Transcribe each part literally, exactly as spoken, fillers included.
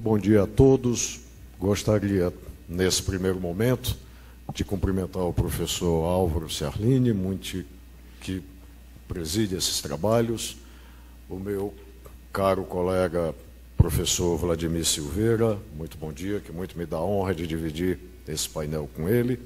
bom dia a todos. Gostaria, nesse primeiro momento, de cumprimentar o professor Álvaro Ciarline, muito que preside esses trabalhos, o meu caro colega professor Vladimir Silveira, muito bom dia, que muito me dá a honra de dividir esse painel com ele,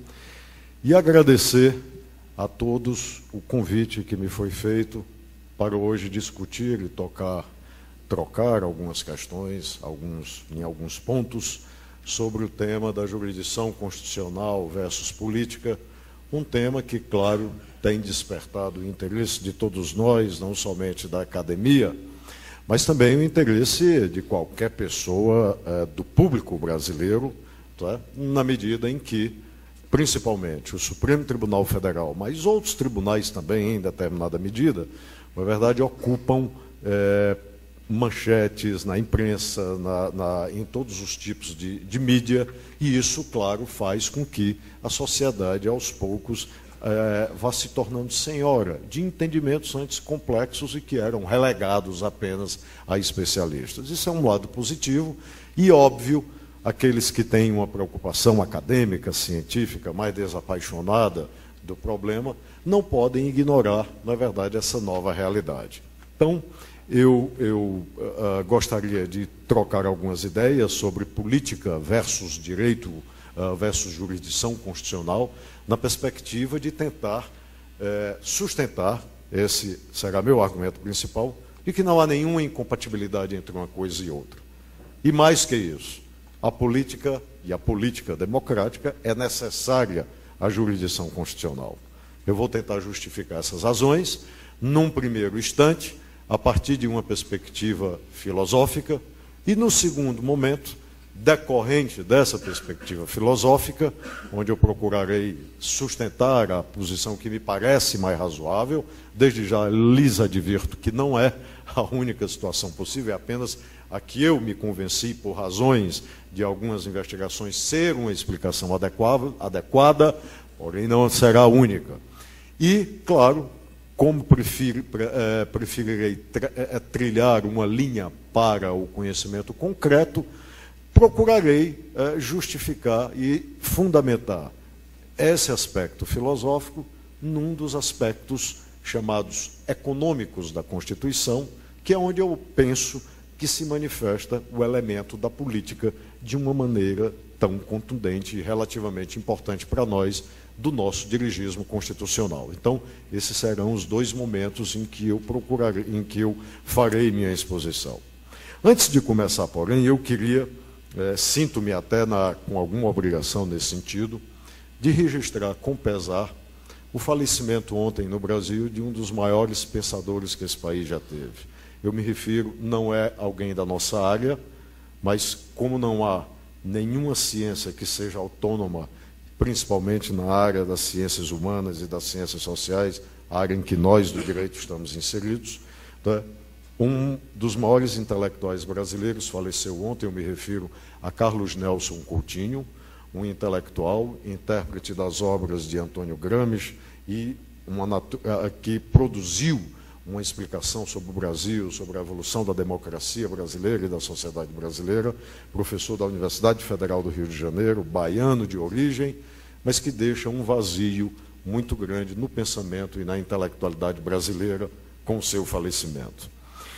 e agradecer a todos o convite que me foi feito para hoje discutir e tocar, trocar algumas questões, alguns, em alguns pontos, sobre o tema da jurisdição constitucional versus política, um tema que, claro, tem despertado o interesse de todos nós, não somente da academia, mas também o interesse de qualquer pessoa é, do público brasileiro, tá? Na medida em que, principalmente, o Supremo Tribunal Federal, mas outros tribunais também, em determinada medida, na verdade, ocupam é, manchetes na imprensa, na, na, em todos os tipos de, de mídia, e isso, claro, faz com que a sociedade, aos poucos, é, vá se tornando senhora de entendimentos antes complexos e que eram relegados apenas a especialistas. Isso é um lado positivo e, óbvio, aqueles que têm uma preocupação acadêmica, científica, mais desapaixonada do problema, não podem ignorar, na verdade, essa nova realidade. Então, eu, eu uh, gostaria de trocar algumas ideias sobre política versus direito uh, versus jurisdição constitucional, na perspectiva de tentar uh, sustentar, esse será meu argumento principal, de que não há nenhuma incompatibilidade entre uma coisa e outra. E mais que isso, a política e a política democrática é necessária à jurisdição constitucional. Eu vou tentar justificar essas razões, num primeiro instante, a partir de uma perspectiva filosófica, e, no segundo momento, decorrente dessa perspectiva filosófica, onde eu procurarei sustentar a posição que me parece mais razoável, desde já lhes advirto que não é a única situação possível, é apenas a que eu me convenci, por razões de algumas investigações, ser uma explicação adequada, adequada, porém não será a única. E, claro, como prefiro, é, preferirei trilhar uma linha para o conhecimento concreto, procurarei é, justificar e fundamentar esse aspecto filosófico num dos aspectos chamados econômicos da Constituição, que é onde eu penso que se manifesta o elemento da política de uma maneira tão contundente e relativamente importante para nós, do nosso dirigismo constitucional. Então, esses serão os dois momentos em que eu procurarei, em que eu farei minha exposição. Antes de começar, porém, eu queria, é, sinto-me até na, com alguma obrigação nesse sentido, de registrar com pesar o falecimento ontem no Brasil de um dos maiores pensadores que esse país já teve. Eu me refiro, não é alguém da nossa área, mas como não há nenhuma ciência que seja autônoma, principalmente na área das ciências humanas e das ciências sociais, a área em que nós do direito estamos inseridos, tá? Um dos maiores intelectuais brasileiros faleceu ontem, eu me refiro a Carlos Nelson Coutinho, um intelectual, intérprete das obras de Antônio Gramsci e uma que produziu uma explicação sobre o Brasil, sobre a evolução da democracia brasileira e da sociedade brasileira, professor da Universidade Federal do Rio de Janeiro, baiano de origem, mas que deixa um vazio muito grande no pensamento e na intelectualidade brasileira com o seu falecimento.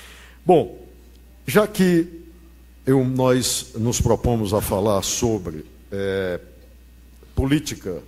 Bom, já que eu, nós nos propomos a falar sobre é, política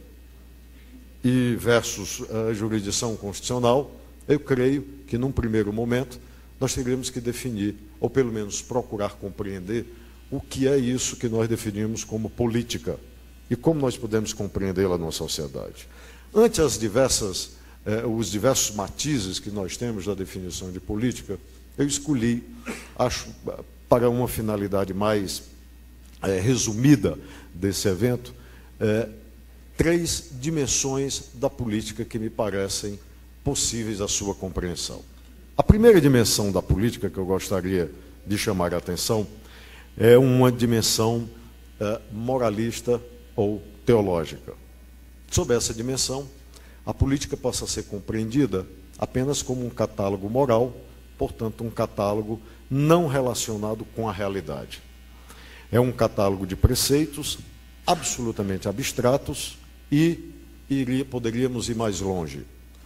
e versus a jurisdição constitucional, eu creio que, num primeiro momento, nós teríamos que definir, ou pelo menos procurar compreender, o que é isso que nós definimos como política e como nós podemos compreendê-la numa sociedade. Ante as diversas, eh, os diversos matizes que nós temos da definição de política, eu escolhi, acho, para uma finalidade mais eh, resumida desse evento, eh, três dimensões da política que me parecem possíveis à sua compreensão. A primeira dimensão da política que eu gostaria de chamar a atenção é uma dimensão eh, moralista ou teológica. Sob essa dimensão, a política passa a ser compreendida apenas como um catálogo moral, portanto, um catálogo não relacionado com a realidade. É um catálogo de preceitos absolutamente abstratos e iria, poderíamos ir mais longe.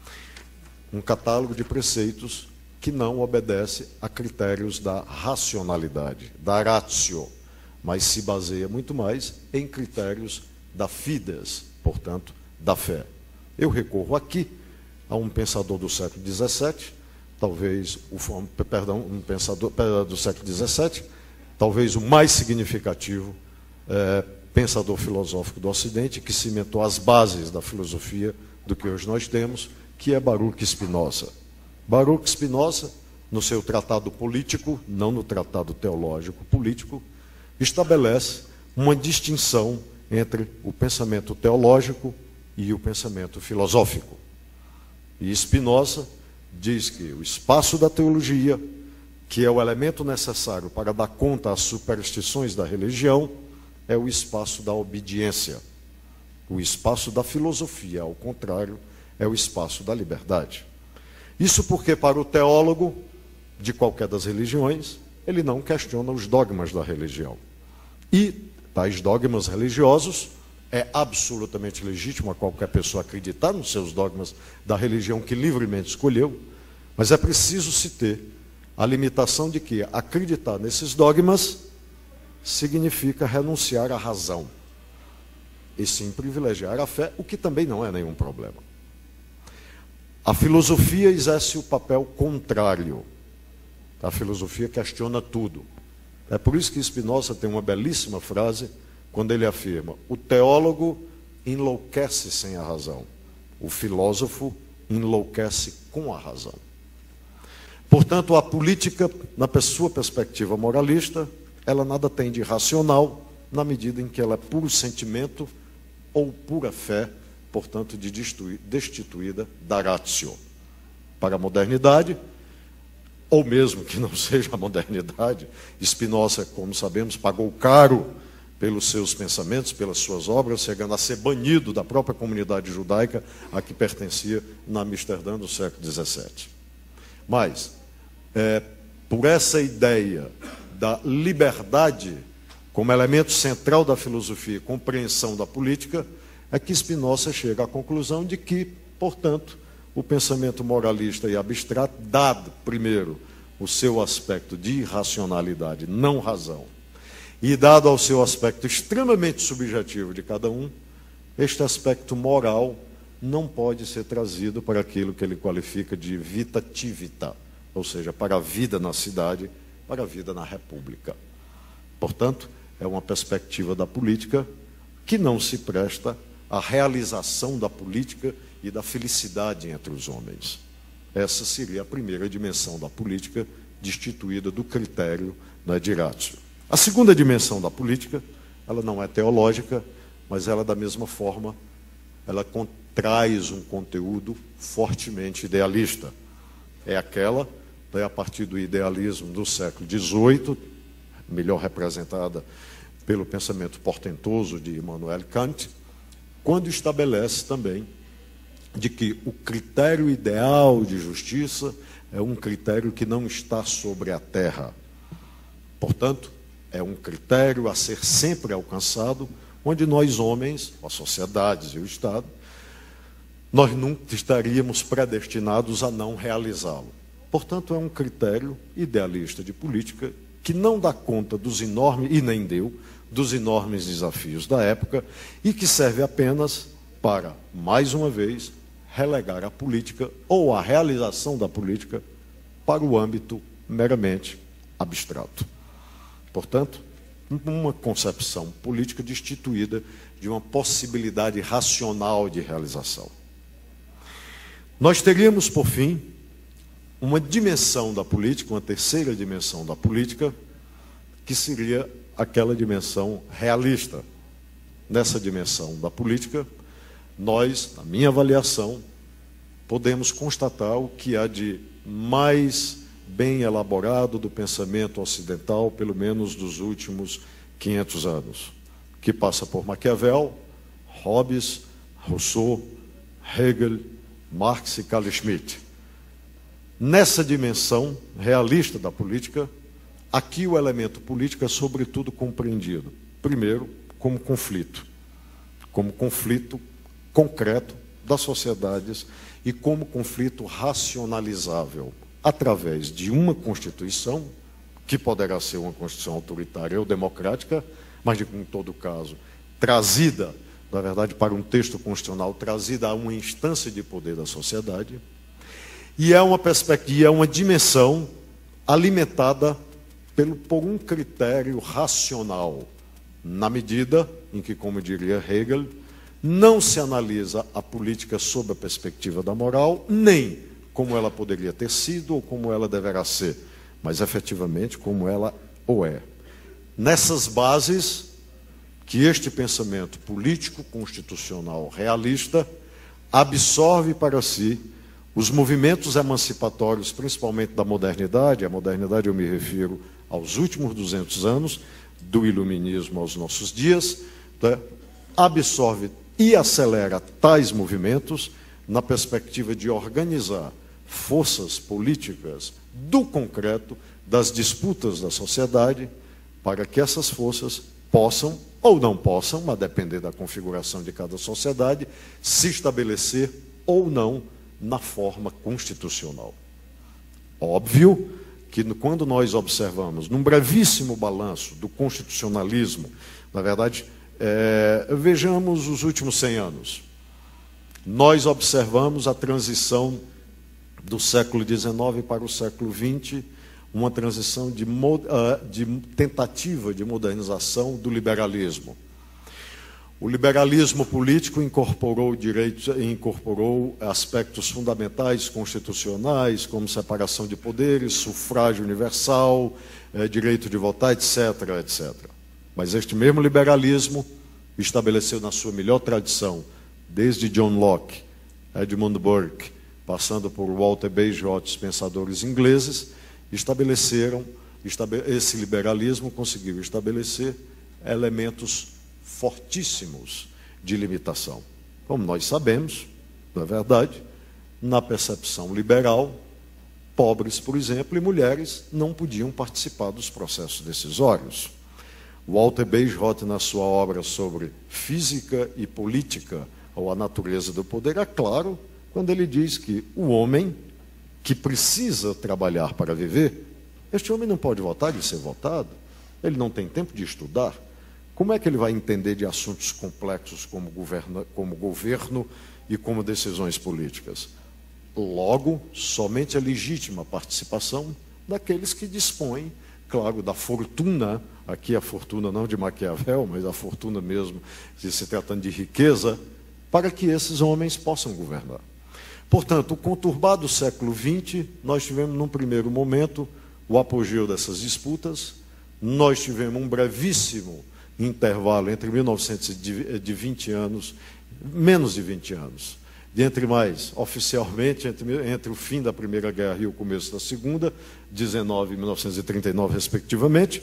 Um catálogo de preceitos que não obedece a critérios da racionalidade, da ratio, mas se baseia muito mais em critérios da fides, portanto, da fé. Eu recorro aqui a um pensador do século dezessete, talvez o perdão, um pensador do século dezessete, talvez o mais significativo é, pensador filosófico do Ocidente, que cimentou as bases da filosofia do que hoje nós temos, que é Baruch Spinoza. Baruch Spinoza, no seu tratado político, não no tratado teológico político, estabelece uma distinção entre o pensamento teológico e o pensamento filosófico. E Spinoza diz que o espaço da teologia, que é o elemento necessário para dar conta às superstições da religião, é o espaço da obediência. O espaço da filosofia, ao contrário, é o espaço da liberdade. Isso porque, para o teólogo de qualquer das religiões, ele não questiona os dogmas da religião. E tais dogmas religiosos, é absolutamente legítimo a qualquer pessoa acreditar nos seus dogmas da religião que livremente escolheu, mas é preciso se ter a limitação de que acreditar nesses dogmas significa renunciar à razão, e sim privilegiar a fé, o que também não é nenhum problema. A filosofia exerce o papel contrário. A filosofia questiona tudo. É por isso que Spinoza tem uma belíssima frase quando ele afirma: o teólogo enlouquece sem a razão, o filósofo enlouquece com a razão. Portanto, a política, na sua perspectiva moralista, ela nada tem de racional, na medida em que ela é puro sentimento ou pura fé, portanto, de destituída da ratio. Para a modernidade, ou mesmo que não seja a modernidade, Spinoza, como sabemos, pagou caro pelos seus pensamentos, pelas suas obras, chegando a ser banido da própria comunidade judaica a que pertencia na Amsterdã do século dezessete. Mas, é, por essa ideia da liberdade como elemento central da filosofia e compreensão da política, é que Spinoza chega à conclusão de que, portanto, o pensamento moralista e abstrato, dado, primeiro, o seu aspecto de irracionalidade, não razão, e dado ao seu aspecto extremamente subjetivo de cada um, este aspecto moral não pode ser trazido para aquilo que ele qualifica de vitativita, ou seja, para a vida na cidade, para a vida na república. Portanto, é uma perspectiva da política que não se presta à realização da política e da felicidade entre os homens. Essa seria a primeira dimensão da política, destituída do critério, né, de ratio. A segunda dimensão da política, ela não é teológica, mas ela, da mesma forma, ela traz um conteúdo fortemente idealista. É aquela, né, a partir do idealismo do século dezoito, melhor representada pelo pensamento portentoso de Immanuel Kant, quando estabelece também de que o critério ideal de justiça é um critério que não está sobre a terra. Portanto, é um critério a ser sempre alcançado, onde nós homens, as sociedades e o Estado, nós nunca estaríamos predestinados a não realizá-lo. Portanto, é um critério idealista de política que não dá conta dos enormes, e nem deu, dos enormes desafios da época, e que serve apenas para, mais uma vez, relegar a política ou a realização da política para o âmbito meramente abstrato. Portanto, uma concepção política destituída de uma possibilidade racional de realização. Nós teríamos, por fim, uma dimensão da política, uma terceira dimensão da política, que seria aquela dimensão realista. Nessa dimensão da política, nós, na minha avaliação, podemos constatar o que há de mais bem elaborado do pensamento ocidental, pelo menos dos últimos quinhentos anos, que passa por Maquiavel, Hobbes, Rousseau, Hegel, Marx e Carl Schmitt. Nessa dimensão realista da política, Aqui o elemento político é, sobretudo, compreendido, primeiro, como conflito, como conflito concreto das sociedades e como conflito racionalizável, através de uma Constituição, que poderá ser uma Constituição autoritária ou democrática, mas, em todo caso, trazida, na verdade, para um texto constitucional, trazida a uma instância de poder da sociedade, e é uma perspectiva, é uma dimensão alimentada pelo, por um critério racional, na medida em que, como diria Hegel, não se analisa a política sob a perspectiva da moral, nem como ela poderia ter sido ou como ela deverá ser, mas efetivamente como ela ou é. Nessas bases que este pensamento político, constitucional, realista, absorve para si os movimentos emancipatórios, principalmente da modernidade. A modernidade eu me refiro aos últimos duzentos anos, do iluminismo aos nossos dias, né? Absorve e acelera tais movimentos na perspectiva de organizar forças políticas do concreto, das disputas da sociedade, para que essas forças possam, ou não possam, a depender da configuração de cada sociedade, se estabelecer ou não na forma constitucional. Óbvio que, quando nós observamos, num brevíssimo balanço do constitucionalismo, na verdade, é, vejamos os últimos cem anos. Nós observamos a transição do século dezenove para o século vinte, uma transição de, de tentativa de modernização do liberalismo. O liberalismo político incorporou direitos, incorporou aspectos fundamentais constitucionais, como separação de poderes, sufrágio universal, é, direito de votar, etc, etcétera. Mas este mesmo liberalismo estabeleceu na sua melhor tradição, desde John Locke, Edmund Burke, passando por Walter Bagehot, os pensadores ingleses, estabeleceram, esse liberalismo conseguiu estabelecer elementos fortíssimos de limitação. Como nós sabemos, na verdade, na percepção liberal, pobres, por exemplo, e mulheres não podiam participar dos processos decisórios. Walter Bagehot, na sua obra sobre física e política, ou a natureza do poder, é claro quando ele diz que o homem que precisa trabalhar para viver, este homem não pode votar e ser votado, ele não tem tempo de estudar. Como é que ele vai entender de assuntos complexos como governo, como governo e como decisões políticas? Logo, somente a legítima participação daqueles que dispõem, claro, da fortuna, aqui a fortuna não de Maquiavel, mas a fortuna mesmo, se tratando de riqueza, para que esses homens possam governar. Portanto, o conturbado século vinte, nós tivemos, num primeiro momento, o apogeu dessas disputas, nós tivemos um brevíssimo intervalo entre mil e novecentos de vinte anos, menos de vinte anos, de entre mais, oficialmente, entre, entre o fim da Primeira Guerra e o começo da Segunda, dezenove e mil novecentos e trinta e nove, respectivamente,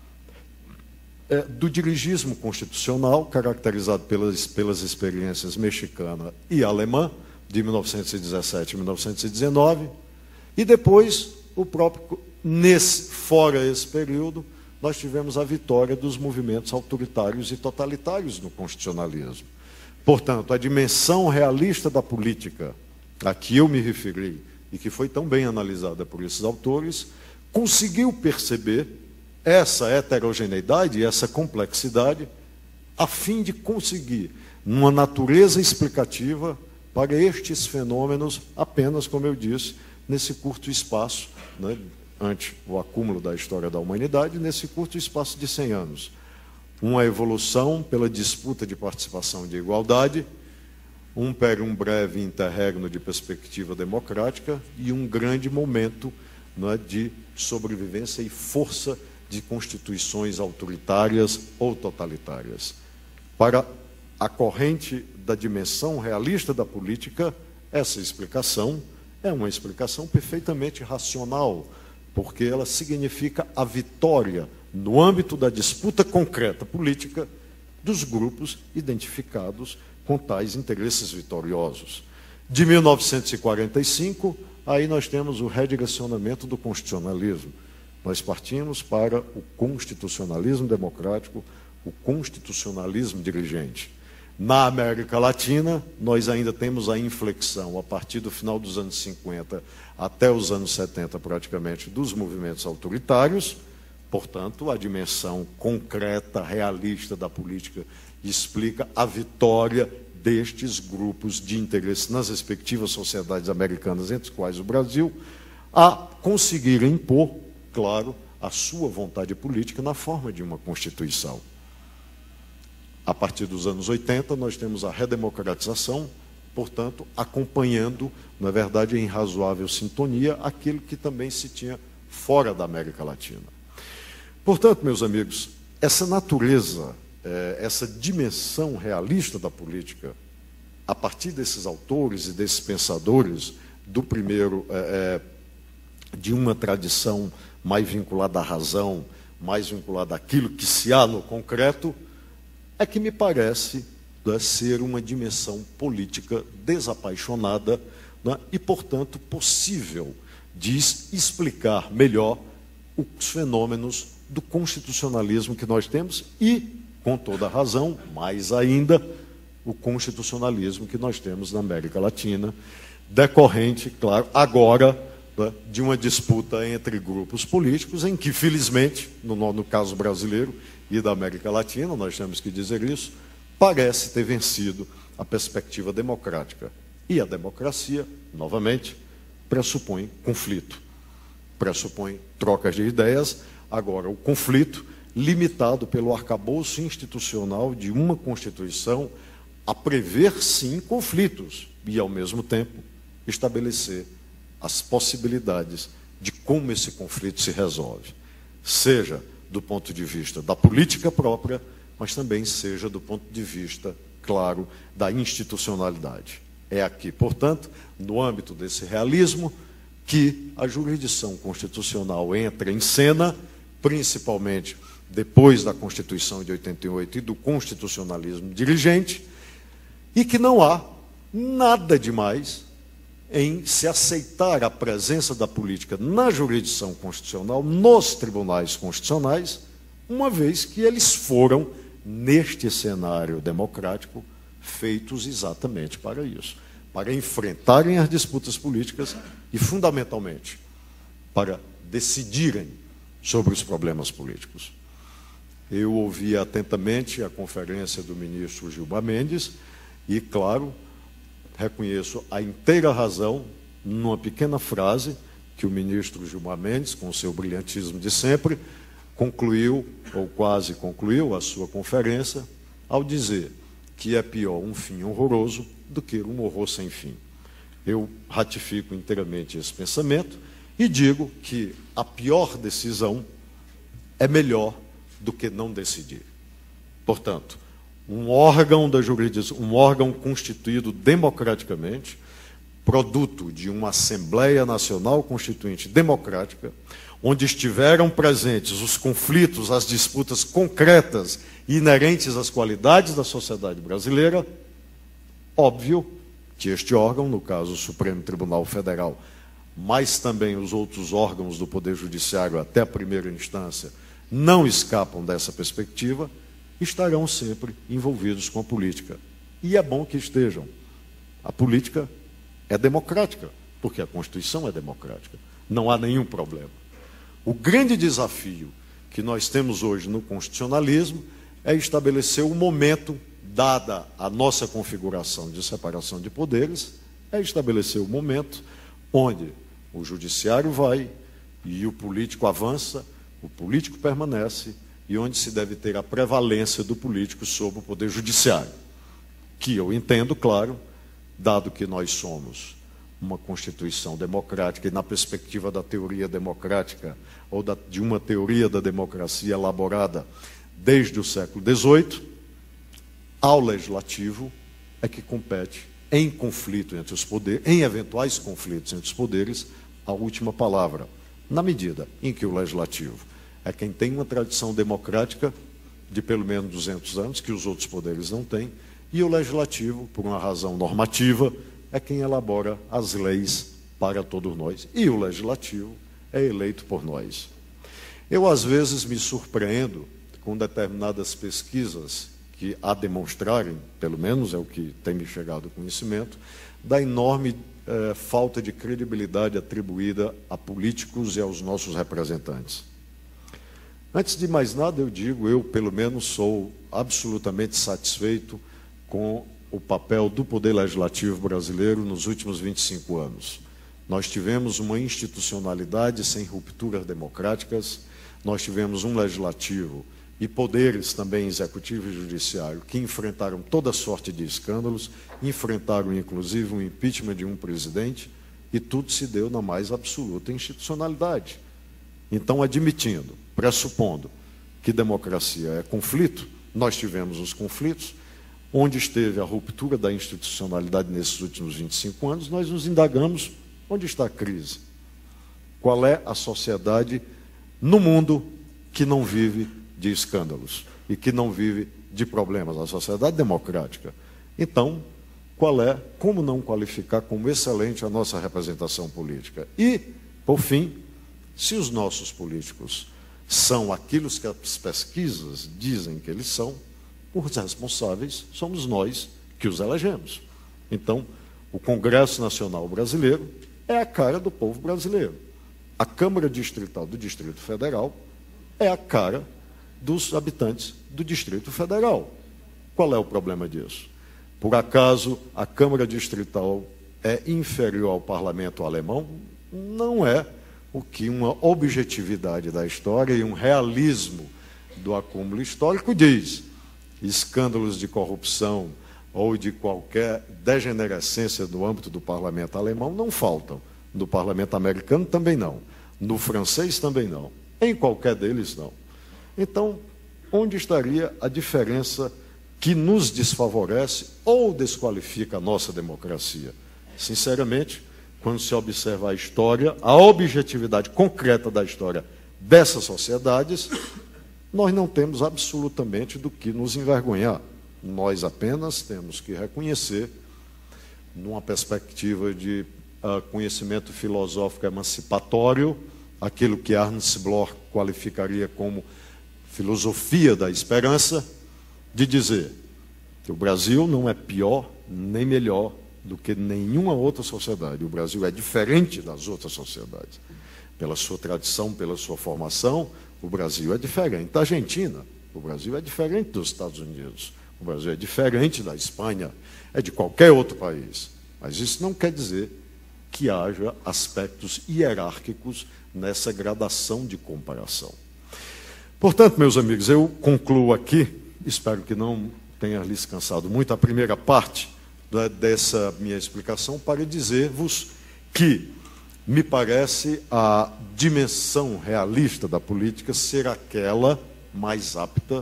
é, do dirigismo constitucional, caracterizado pelas, pelas experiências mexicana e alemã, de mil novecentos e dezessete a mil novecentos e dezenove, e depois, o próprio, nesse, fora esse período, nós tivemos a vitória dos movimentos autoritários e totalitários no constitucionalismo. Portanto, a dimensão realista da política, a que eu me referi, e que foi tão bem analisada por esses autores, conseguiu perceber essa heterogeneidade e essa complexidade, a fim de conseguir, numa natureza explicativa, para estes fenômenos, apenas, como eu disse, nesse curto espaço, né, ante o acúmulo da história da humanidade, nesse curto espaço de cem anos. Uma evolução pela disputa de participação e de igualdade, um, um breve interregno de perspectiva democrática e um grande momento, né, de sobrevivência e força de constituições autoritárias ou totalitárias. Para a corrente da dimensão realista da política, essa explicação é uma explicação perfeitamente racional, porque ela significa a vitória, no âmbito da disputa concreta política, dos grupos identificados com tais interesses vitoriosos. De mil novecentos e quarenta e cinco, aí nós temos o redirecionamento do constitucionalismo. nós partimos para o constitucionalismo democrático, o constitucionalismo dirigente. Na América Latina, nós ainda temos a inflexão, a partir do final dos anos cinquenta até os anos setenta, praticamente, dos movimentos autoritários. Portanto, a dimensão concreta, realista da política explica a vitória destes grupos de interesse nas respectivas sociedades americanas, entre as quais o Brasil, a conseguirem impor, claro, a sua vontade política na forma de uma Constituição. A partir dos anos oitenta, nós temos a redemocratização, portanto, acompanhando, na verdade, em razoável sintonia, aquilo que também se tinha fora da América Latina. Portanto, meus amigos, essa natureza, essa dimensão realista da política, a partir desses autores e desses pensadores, do primeiro, é, de uma tradição mais vinculada à razão, mais vinculada àquilo que se há no concreto, é que me parece, né, ser uma dimensão política desapaixonada, né, e, portanto, possível de explicar melhor os fenômenos do constitucionalismo que nós temos e, com toda a razão, mais ainda, o constitucionalismo que nós temos na América Latina, decorrente, claro, agora, né, de uma disputa entre grupos políticos em que, felizmente, no, no caso brasileiro e da América Latina, nós temos que dizer isso, parece ter vencido a perspectiva democrática. E a democracia, novamente, pressupõe conflito, pressupõe trocas de ideias. Agora, o conflito, limitado pelo arcabouço institucional de uma Constituição, a prever, sim, conflitos e, ao mesmo tempo, estabelecer as possibilidades de como esse conflito se resolve, seja do ponto de vista da política própria, mas também seja do ponto de vista, claro, da institucionalidade. É aqui, portanto, no âmbito desse realismo, que a jurisdição constitucional entra em cena, principalmente depois da Constituição de oitenta e oito e do constitucionalismo dirigente, e que não há nada demais em se aceitar a presença da política na jurisdição constitucional, nos tribunais constitucionais, uma vez que eles foram, neste cenário democrático, feitos exatamente para isso, para enfrentarem as disputas políticas e, fundamentalmente, para decidirem sobre os problemas políticos. Eu ouvi atentamente a conferência do ministro Gilmar Mendes e, claro, reconheço a inteira razão numa pequena frase que o ministro Gilmar Mendes, com o seu brilhantismo de sempre, concluiu, ou quase concluiu, a sua conferência, ao dizer que é pior um fim horroroso do que um horror sem fim. Eu ratifico inteiramente esse pensamento e digo que a pior decisão é melhor do que não decidir. Portanto, um órgão da jurisdição, um órgão constituído democraticamente, produto de uma Assembleia Nacional Constituinte democrática, onde estiveram presentes os conflitos, as disputas concretas e inerentes às qualidades da sociedade brasileira, óbvio que este órgão, no caso o Supremo Tribunal Federal, mas também os outros órgãos do Poder Judiciário até a primeira instância, não escapam dessa perspectiva, estarão sempre envolvidos com a política. E é bom que estejam. A política é democrática, porque a Constituição é democrática. Não há nenhum problema. O grande desafio que nós temos hoje no constitucionalismo é estabelecer o momento, dada a nossa configuração de separação de poderes, é estabelecer o momento onde o judiciário vai e o político avança, o político permanece, e onde se deve ter a prevalência do político sobre o poder judiciário. Que eu entendo, claro, dado que nós somos uma Constituição democrática e na perspectiva da teoria democrática ou da, de uma teoria da democracia elaborada desde o século dezoito, ao legislativo é que compete, em conflito entre os poderes, em eventuais conflitos entre os poderes, a última palavra, na medida em que o legislativo é quem tem uma tradição democrática de pelo menos duzentos anos, que os outros poderes não têm, e o legislativo, por uma razão normativa, é quem elabora as leis para todos nós. E o legislativo é eleito por nós. Eu, às vezes, me surpreendo com determinadas pesquisas que, a demonstrarem, pelo menos é o que tem me chegado ao conhecimento, da enorme eh, falta de credibilidade atribuída a políticos e aos nossos representantes. Antes de mais nada, eu digo, eu, pelo menos, sou absolutamente satisfeito com o papel do Poder Legislativo brasileiro nos últimos vinte e cinco anos. Nós tivemos uma institucionalidade sem rupturas democráticas, nós tivemos um legislativo e poderes também executivo e judiciário que enfrentaram toda sorte de escândalos, enfrentaram inclusive o impeachment de um presidente, e tudo se deu na mais absoluta institucionalidade. Então, admitindo, pressupondo que democracia é conflito, nós tivemos os conflitos. Onde esteve a ruptura da institucionalidade nesses últimos vinte e cinco anos, nós nos indagamos onde está a crise. Qual é a sociedade no mundo que não vive de escândalos e que não vive de problemas? A sociedade democrática. Então, qual é, como não qualificar como excelente a nossa representação política? E, por fim, se os nossos políticos são aquilo que as pesquisas dizem que eles são, os responsáveis somos nós que os elegemos. Então, o Congresso Nacional Brasileiro é a cara do povo brasileiro. A Câmara Distrital do Distrito Federal é a cara dos habitantes do Distrito Federal. Qual é o problema disso? Por acaso a Câmara Distrital é inferior ao Parlamento alemão? Não é o que uma objetividade da história e um realismo do acúmulo histórico diz. Escândalos de corrupção ou de qualquer degenerescência no âmbito do parlamento alemão não faltam. No parlamento americano também não. No francês também não. Em qualquer deles não. Então, onde estaria a diferença que nos desfavorece ou desqualifica a nossa democracia? Sinceramente, quando se observa a história, a objetividade concreta da história dessas sociedades, nós não temos absolutamente do que nos envergonhar. Nós apenas temos que reconhecer, numa perspectiva de uh, conhecimento filosófico emancipatório, aquilo que Ernst Bloch qualificaria como filosofia da esperança, de dizer que o Brasil não é pior nem melhor do que nenhuma outra sociedade. O Brasil é diferente das outras sociedades. Pela sua tradição, pela sua formação, o Brasil é diferente da Argentina, o Brasil é diferente dos Estados Unidos, o Brasil é diferente da Espanha, é de qualquer outro país. Mas isso não quer dizer que haja aspectos hierárquicos nessa gradação de comparação. Portanto, meus amigos, eu concluo aqui, espero que não tenha lhes cansado muito, a primeira parte da, dessa minha explicação para dizer-vos que me parece a dimensão realista da política ser aquela mais apta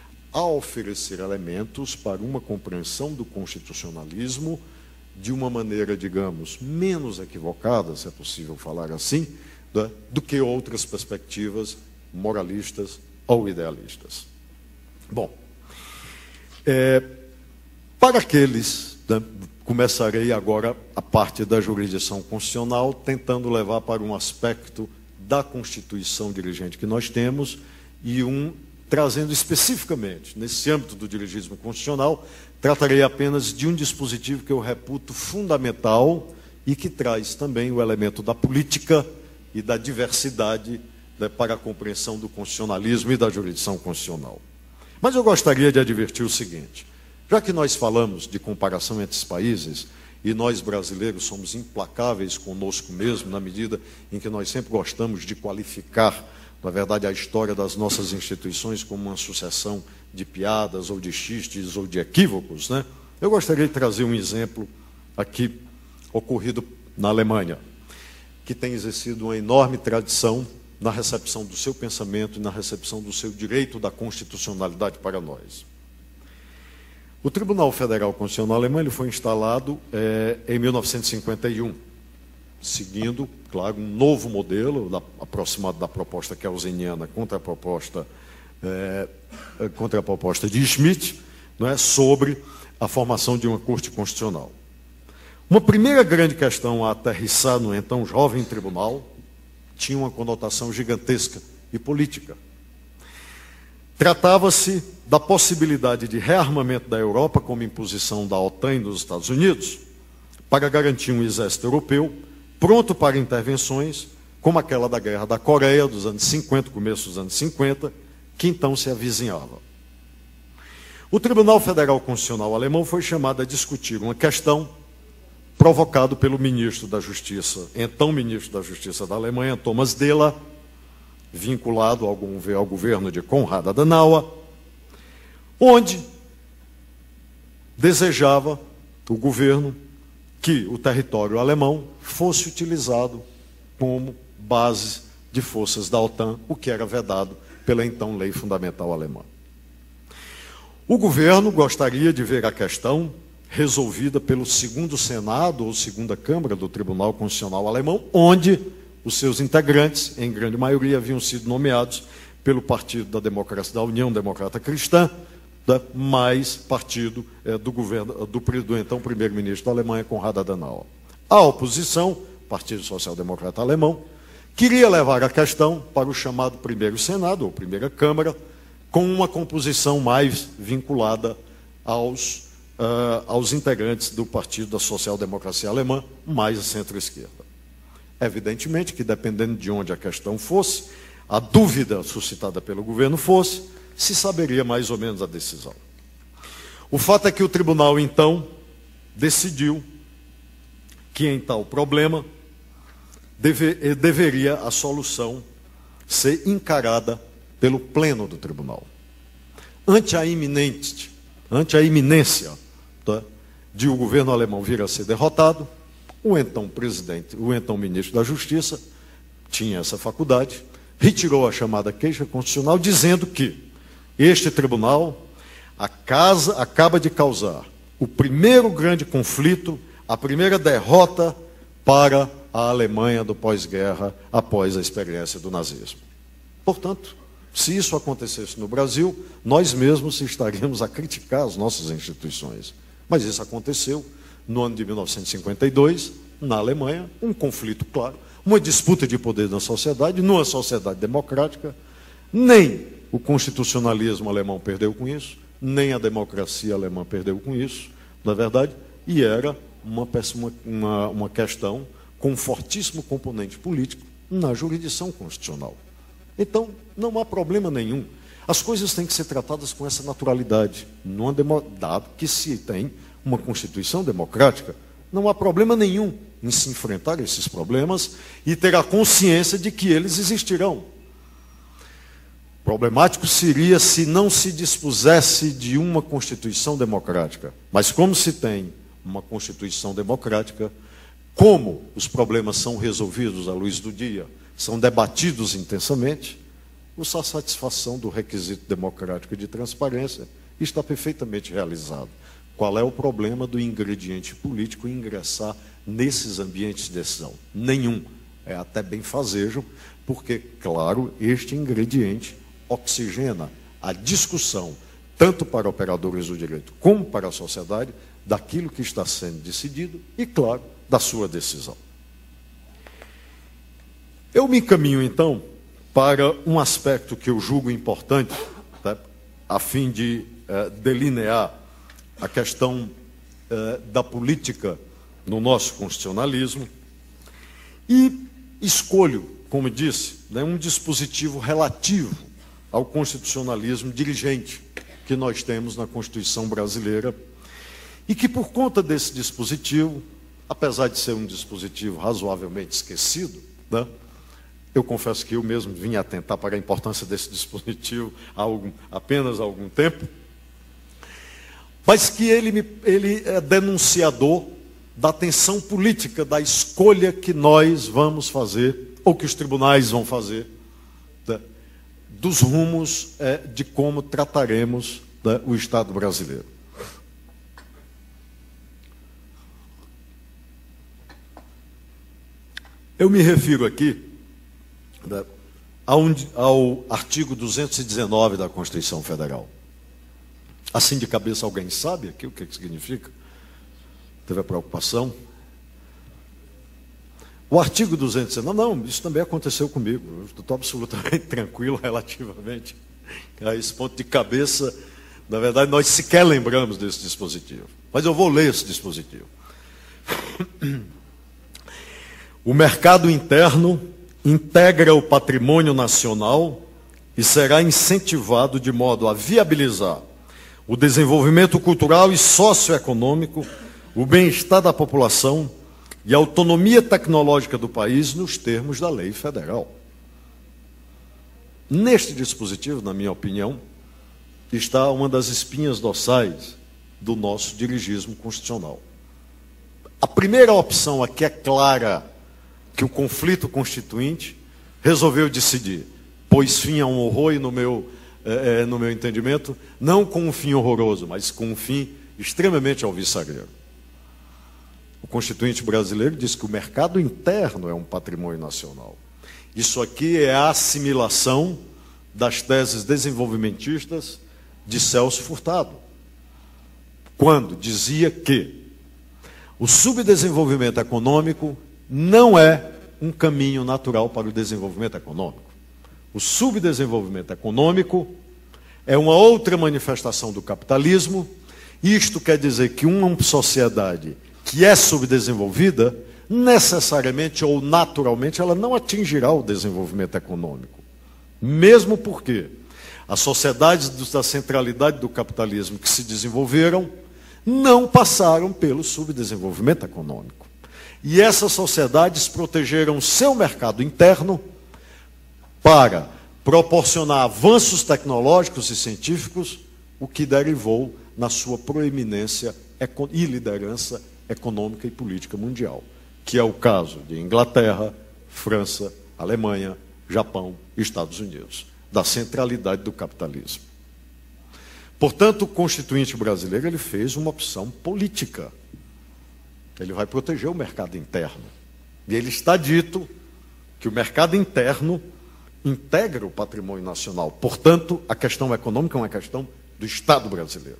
a oferecer elementos para uma compreensão do constitucionalismo de uma maneira, digamos, menos equivocada, se é possível falar assim, né, do que outras perspectivas moralistas ou idealistas. Bom, é, para aqueles, né, começarei agora a parte da jurisdição constitucional, tentando levar para um aspecto da Constituição dirigente que nós temos e um trazendo especificamente, nesse âmbito do dirigismo constitucional, tratarei apenas de um dispositivo que eu reputo fundamental e que traz também o elemento da política e da diversidade, né, para a compreensão do constitucionalismo e da jurisdição constitucional. Mas eu gostaria de advertir o seguinte: já que nós falamos de comparação entre os países, e nós brasileiros somos implacáveis conosco mesmo, na medida em que nós sempre gostamos de qualificar, na verdade, a história das nossas instituições como uma sucessão de piadas, ou de xistes, ou de equívocos, né? Eu gostaria de trazer um exemplo aqui, ocorrido na Alemanha, que tem exercido uma enorme tradição na recepção do seu pensamento e na recepção do seu direito da constitucionalidade para nós. O Tribunal Federal Constitucional Alemão ele foi instalado é, em mil novecentos e cinquenta e um, seguindo, claro, um novo modelo, da, aproximado da proposta kelseniana contra a proposta, é, contra a proposta de Schmitt, não é, sobre a formação de uma Corte Constitucional. Uma primeira grande questão a aterrissar no então jovem tribunal tinha uma conotação gigantesca e política. Tratava-se da possibilidade de rearmamento da Europa como imposição da OTAN e dos Estados Unidos para garantir um exército europeu pronto para intervenções como aquela da Guerra da Coreia dos anos cinquenta, começo dos anos cinquenta, que então se avizinhava. O Tribunal Federal Constitucional alemão foi chamado a discutir uma questão provocada pelo ministro da Justiça, então ministro da Justiça da Alemanha, Thomas Dehler, vinculado ao, ao governo de Konrad Adenauer, onde desejava o governo que o território alemão fosse utilizado como base de forças da OTAN, o que era vedado pela então Lei Fundamental Alemã. O governo gostaria de ver a questão resolvida pelo segundo Senado ou segunda Câmara do Tribunal Constitucional Alemão, onde os seus integrantes, em grande maioria, haviam sido nomeados pelo Partido da Democracia, da União Democrata Cristã, mais partido é, do governo do, do então primeiro-ministro da Alemanha, Konrad Adenauer. A oposição, Partido Social Democrata Alemão, queria levar a questão para o chamado primeiro Senado, ou primeira Câmara, com uma composição mais vinculada aos, uh, aos integrantes do Partido da Social Democracia Alemã, mais a centro-esquerda. Evidentemente que, dependendo de onde a questão fosse, a dúvida suscitada pelo governo fosse, se saberia mais ou menos a decisão. O fato é que o tribunal, então, decidiu que, em tal problema, deve, deveria a solução ser encarada pelo pleno do tribunal. Ante a iminente, ante a iminência tá, de o governo alemão vir a ser derrotado, o então presidente, o então ministro da Justiça, tinha essa faculdade, retirou a chamada queixa constitucional, dizendo que este tribunal a casa, acaba de causar o primeiro grande conflito, a primeira derrota para a Alemanha do pós-guerra, após a experiência do nazismo. Portanto, se isso acontecesse no Brasil, nós mesmos estaríamos a criticar as nossas instituições. Mas isso aconteceu no ano de mil novecentos e cinquenta e dois, na Alemanha, um conflito claro, uma disputa de poder na sociedade, numa sociedade democrática. Nem o constitucionalismo alemão perdeu com isso, nem a democracia alemã perdeu com isso, na verdade, e era uma, uma, uma questão com um fortíssimo componente político na jurisdição constitucional. Então, não há problema nenhum. As coisas têm que ser tratadas com essa naturalidade. Não dado que se tem uma Constituição democrática, não há problema nenhum em se enfrentar esses problemas e ter a consciência de que eles existirão. Problemático seria se não se dispusesse de uma Constituição democrática. Mas como se tem uma Constituição democrática, como os problemas são resolvidos à luz do dia, são debatidos intensamente, a satisfação do requisito democrático de transparência está perfeitamente realizado. Qual é o problema do ingrediente político ingressar nesses ambientes de decisão? Nenhum. É até benfazejo, porque, claro, este ingrediente oxigena a discussão, tanto para operadores do direito como para a sociedade, daquilo que está sendo decidido e, claro, da sua decisão. Eu me encaminho, então, para um aspecto que eu julgo importante, tá, a fim de eh, delinear a questão eh, da política no nosso constitucionalismo, e escolho, como disse, né, um dispositivo relativo ao constitucionalismo dirigente que nós temos na Constituição brasileira, e que, por conta desse dispositivo, apesar de ser um dispositivo razoavelmente esquecido, né, eu confesso que eu mesmo vim atentar para a importância desse dispositivo há algum, apenas há algum tempo, mas que ele, me, ele é denunciador da tensão política, da escolha que nós vamos fazer, ou que os tribunais vão fazer, né, dos rumos é, de como trataremos, né, o Estado brasileiro. Eu me refiro aqui ao artigo duzentos e dezenove da Constituição Federal. Assim de cabeça, alguém sabe aqui o que significa? Teve a preocupação? O artigo duzentos e dezenove, não, não, isso também aconteceu comigo, eu estou absolutamente tranquilo relativamente a esse ponto de cabeça. Na verdade, nós sequer lembramos desse dispositivo. Mas eu vou ler esse dispositivo. O mercado interno integra o patrimônio nacional e será incentivado de modo a viabilizar o desenvolvimento cultural e socioeconômico, o bem-estar da população e a autonomia tecnológica do país nos termos da lei federal. Neste dispositivo, na minha opinião, está uma das espinhas dorsais do nosso dirigismo constitucional. A primeira opção aqui é clara, que o conflito constituinte resolveu decidir, pôs fim a um horror e, no meu, é, no meu entendimento, não com um fim horroroso, mas com um fim extremamente alvissareiro. O Constituinte brasileiro diz que o mercado interno é um patrimônio nacional. Isso aqui é a assimilação das teses desenvolvimentistas de Celso Furtado, quando dizia que o subdesenvolvimento econômico não é um caminho natural para o desenvolvimento econômico. O subdesenvolvimento econômico é uma outra manifestação do capitalismo. Isto quer dizer que uma sociedade que é subdesenvolvida, necessariamente ou naturalmente, ela não atingirá o desenvolvimento econômico. Mesmo porque as sociedades da centralidade do capitalismo que se desenvolveram não passaram pelo subdesenvolvimento econômico. E essas sociedades protegeram seu mercado interno para proporcionar avanços tecnológicos e científicos, o que derivou na sua proeminência e liderança econômica e política mundial, que é o caso de Inglaterra, França, Alemanha, Japão e Estados Unidos, da centralidade do capitalismo. Portanto, o Constituinte brasileiro ele fez uma opção política. Ele vai proteger o mercado interno. E ele está dito que o mercado interno integra o patrimônio nacional. Portanto, a questão econômica é uma questão do Estado brasileiro.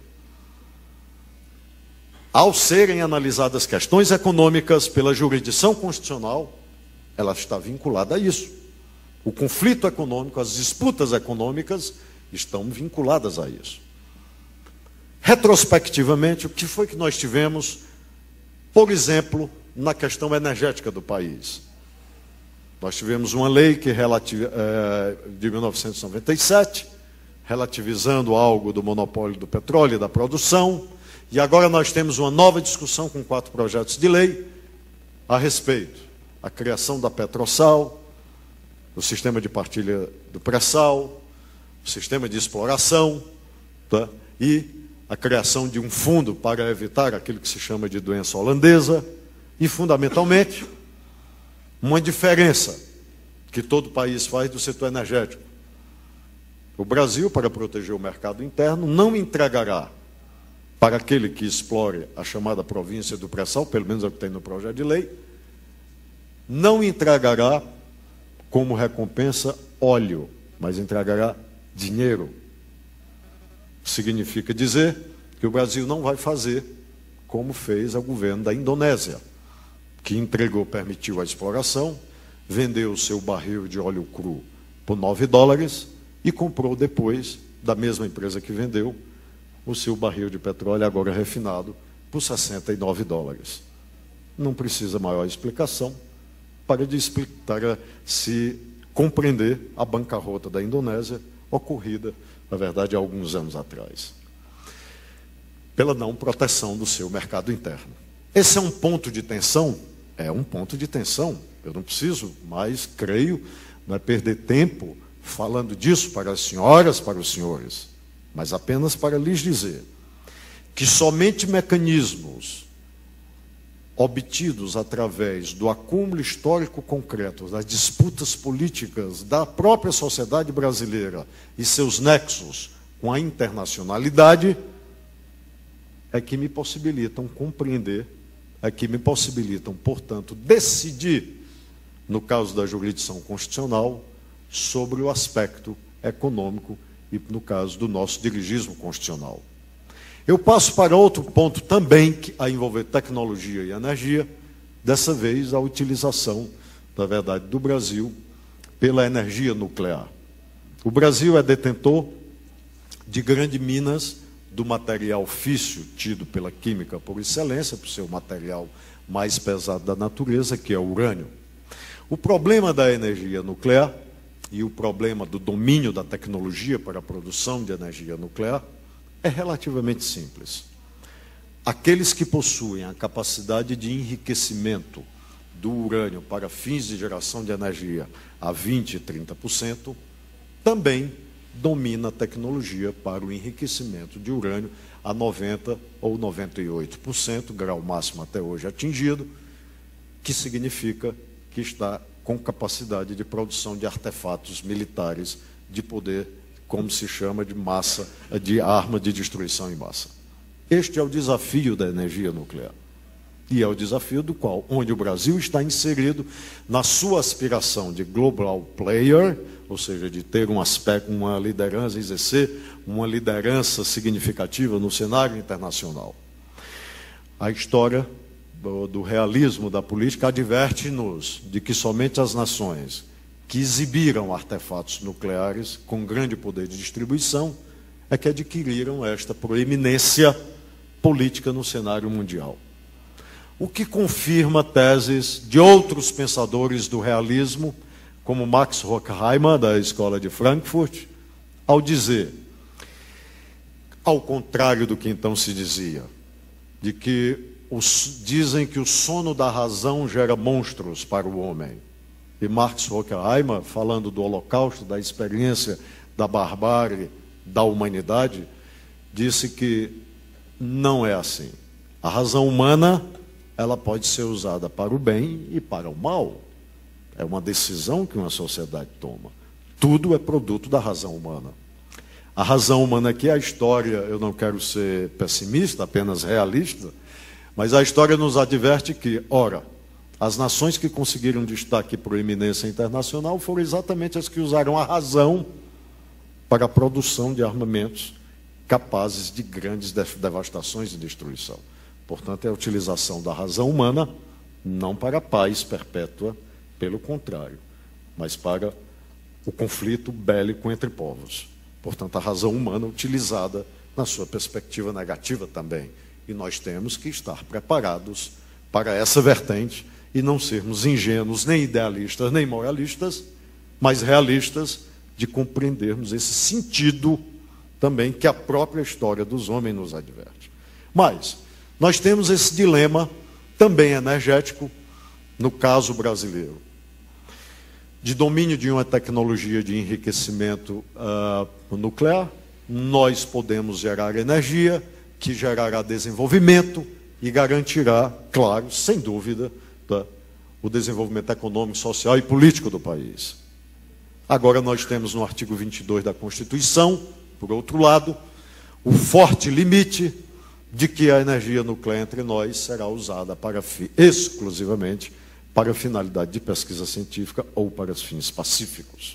Ao serem analisadas questões econômicas pela jurisdição constitucional, ela está vinculada a isso. O conflito econômico, as disputas econômicas estão vinculadas a isso. Retrospectivamente, o que foi que nós tivemos, por exemplo, na questão energética do país? Nós tivemos uma lei que relativ... é, de mil novecentos e noventa e sete, relativizando algo do monopólio do petróleo e da produção, e agora nós temos uma nova discussão com quatro projetos de lei a respeito da criação da Petrosal, do sistema de partilha do pré-sal, o sistema de exploração, tá? E a criação de um fundo para evitar aquilo que se chama de doença holandesa e, fundamentalmente, uma diferença que todo país faz do setor energético. O Brasil, para proteger o mercado interno, não entregará para aquele que explore a chamada província do pré-sal, pelo menos é o que tem no projeto de lei, não entregará como recompensa óleo, mas entregará dinheiro. Significa dizer que o Brasil não vai fazer como fez o governo da Indonésia, que entregou, permitiu a exploração, vendeu o seu barril de óleo cru por nove dólares e comprou depois, da mesma empresa que vendeu, o seu barril de petróleo, agora refinado, por sessenta e nove dólares. Não precisa maior explicação para, de, para se compreender a bancarrota da Indonésia, ocorrida, na verdade, há alguns anos atrás, pela não proteção do seu mercado interno. Esse é um ponto de tensão? É um ponto de tensão. Eu não preciso mais, creio, não é perder tempo falando disso para as senhoras, para os senhores, mas apenas para lhes dizer que somente mecanismos obtidos através do acúmulo histórico concreto das disputas políticas da própria sociedade brasileira e seus nexos com a internacionalidade é que me possibilitam compreender, é que me possibilitam, portanto, decidir, no caso da jurisdição constitucional, sobre o aspecto econômico e no caso do nosso dirigismo constitucional. Eu passo para outro ponto também, que a envolver tecnologia e energia, dessa vez a utilização na verdade, do Brasil pela energia nuclear. O Brasil é detentor de grandes minas do material físsil, tido pela química por excelência, por ser o material mais pesado da natureza, que é o urânio. O problema da energia nuclear e o problema do domínio da tecnologia para a produção de energia nuclear é relativamente simples. Aqueles que possuem a capacidade de enriquecimento do urânio para fins de geração de energia a vinte por cento e trinta por cento, também domina a tecnologia para o enriquecimento de urânio a noventa por cento ou noventa e oito por cento, grau máximo até hoje atingido, que significa que está com capacidade de produção de artefatos militares de poder, como se chama, de massa, de arma de destruição em massa. Este é o desafio da energia nuclear. E é o desafio do qual, onde o Brasil está inserido na sua aspiração de global player, ou seja, de ter um aspecto, uma liderança, exercer uma liderança significativa no cenário internacional. A história do, do realismo da política adverte-nos de que somente as nações que exibiram artefatos nucleares com grande poder de distribuição é que adquiriram esta proeminência política no cenário mundial. O que confirma teses de outros pensadores do realismo, como Max Horkheimer, da Escola de Frankfurt, ao dizer, ao contrário do que então se dizia, de que os, dizem que o sono da razão gera monstros para o homem. E Max Horkheimer, falando do Holocausto, da experiência da barbárie da humanidade, disse que não é assim. A razão humana, ela pode ser usada para o bem e para o mal. É uma decisão que uma sociedade toma. Tudo é produto da razão humana. A razão humana aqui é a história, eu não quero ser pessimista, apenas realista, mas a história nos adverte que, ora, as nações que conseguiram destaque e proeminência internacional foram exatamente as que usaram a razão para a produção de armamentos capazes de grandes devastações e destruição. Portanto, é a utilização da razão humana, não para a paz perpétua, pelo contrário, mas para o conflito bélico entre povos. Portanto, a razão humana utilizada na sua perspectiva negativa também. E nós temos que estar preparados para essa vertente e não sermos ingênuos, nem idealistas, nem moralistas, mas realistas de compreendermos esse sentido também que a própria história dos homens nos adverte. Mas nós temos esse dilema também energético, no caso brasileiro, de domínio de uma tecnologia de enriquecimento uh, nuclear. Nós podemos gerar energia que gerará desenvolvimento e garantirá, claro, sem dúvida, tá, o desenvolvimento econômico, social e político do país. Agora nós temos no artigo vinte e dois da Constituição, por outro lado, o forte limite de que a energia nuclear entre nós será usada para, exclusivamente para finalidade de pesquisa científica ou para fins pacíficos.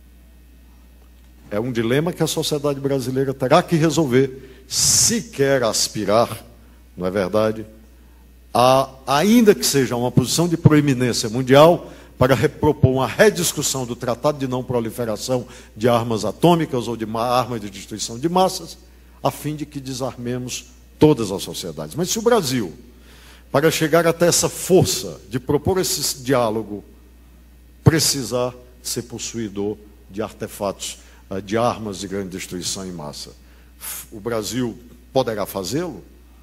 É um dilema que a sociedade brasileira terá que resolver se quer aspirar, não é verdade, a, ainda que seja uma posição de proeminência mundial, para repropor uma rediscussão do Tratado de Não Proliferação de Armas Atômicas ou de armas de destruição de massas, a fim de que desarmemos todas as sociedades. Mas se o Brasil, para chegar até essa força de propor esse diálogo, precisar ser possuidor de artefatos, de armas de grande destruição em massa, o Brasil poderá fazê-lo?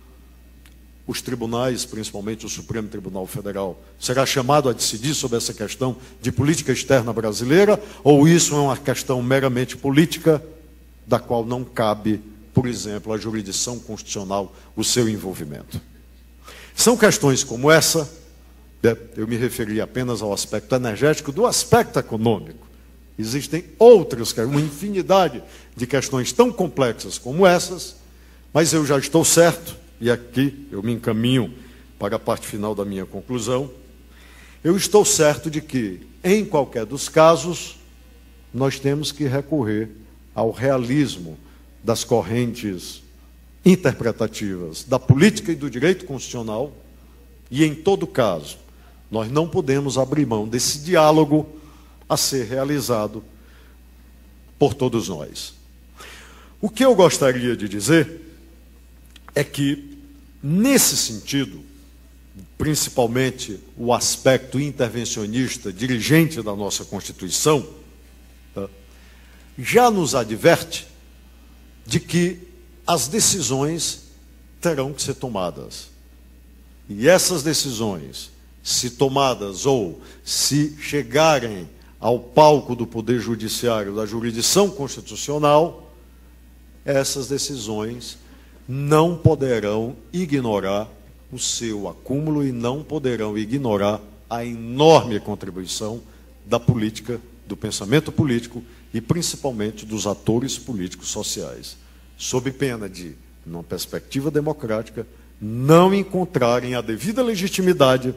Os tribunais, principalmente o Supremo Tribunal Federal, será chamado a decidir sobre essa questão de política externa brasileira, ou isso é uma questão meramente política, da qual não cabe, por exemplo, a jurisdição constitucional, o seu envolvimento? São questões como essa, eu me referi apenas ao aspecto energético, do aspecto econômico. Existem outras, uma infinidade de questões tão complexas como essas, mas eu já estou certo, e aqui eu me encaminho para a parte final da minha conclusão, eu estou certo de que, em qualquer dos casos, nós temos que recorrer ao realismo das correntes interpretativas da política e do direito constitucional, e, em todo caso, Nós não podemos abrir mão desse diálogo a ser realizado por todos nós. O que eu gostaria de dizer é que, nesse sentido, principalmente o aspecto intervencionista dirigente da nossa Constituição, tá, já nos adverte de que as decisões terão que ser tomadas. E essas decisões, se tomadas ou se chegarem ao palco do Poder Judiciário da jurisdição constitucional, essas decisões não poderão ignorar o seu acúmulo e não poderão ignorar a enorme contribuição da política, do pensamento político e principalmente dos atores políticos sociais, sob pena de, numa perspectiva democrática, não encontrarem a devida legitimidade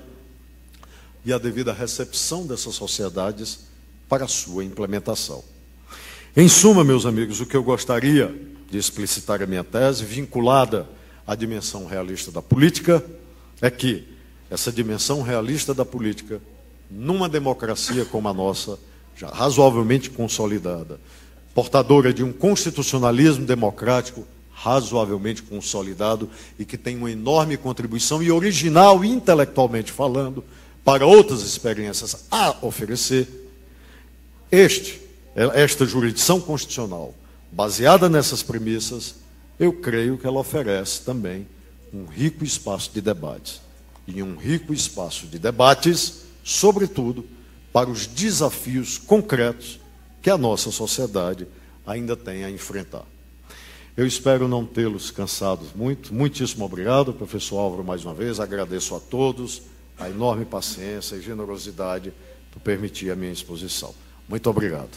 e a devida recepção dessas sociedades para a sua implementação. Em suma, meus amigos, o que eu gostaria de explicitar a minha tese, vinculada à dimensão realista da política, é que essa dimensão realista da política, numa democracia como a nossa, já razoavelmente consolidada, portadora de um constitucionalismo democrático razoavelmente consolidado e que tem uma enorme contribuição e original, intelectualmente falando, para outras experiências a oferecer, este, esta jurisdição constitucional, baseada nessas premissas, eu creio que ela oferece também um rico espaço de debates. E um rico espaço de debates, sobretudo, para os desafios concretos que a nossa sociedade ainda tem a enfrentar. Eu espero não tê-los cansados muito. Muitíssimo obrigado, professor Álvaro, mais uma vez. Agradeço a todos a enorme paciência e generosidade por permitir a minha exposição. Muito obrigado.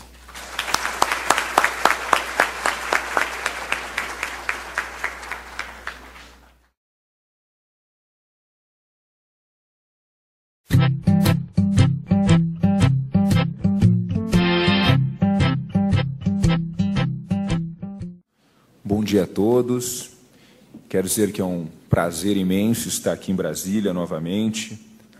Bom dia a todos. Quero dizer que é um prazer imenso estar aqui em Brasília novamente.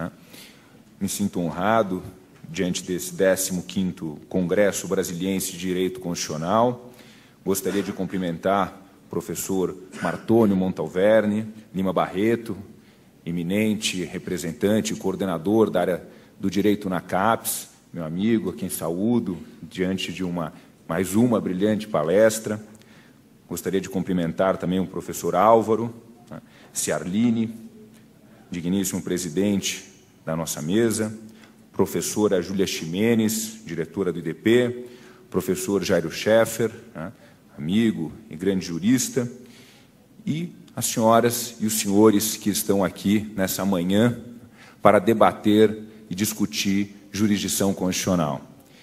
Me sinto honrado diante desse décimo quinto Congresso Brasiliense de Direito Constitucional. Gostaria de cumprimentar o professor Martônio Montalverne Lima Barreto, eminente representante e coordenador da área do direito na CAPES, meu amigo, a quem saúdo diante de uma, mais uma brilhante palestra. Gostaria de cumprimentar também o professor Álvaro, né, Ciarline, digníssimo presidente da nossa mesa, professora Júlia Ximenes, diretora do I D P, professor Jairo Scheffer, né, amigo e grande jurista, e as senhoras e os senhores que estão aqui nessa manhã para debater e discutir jurisdição constitucional.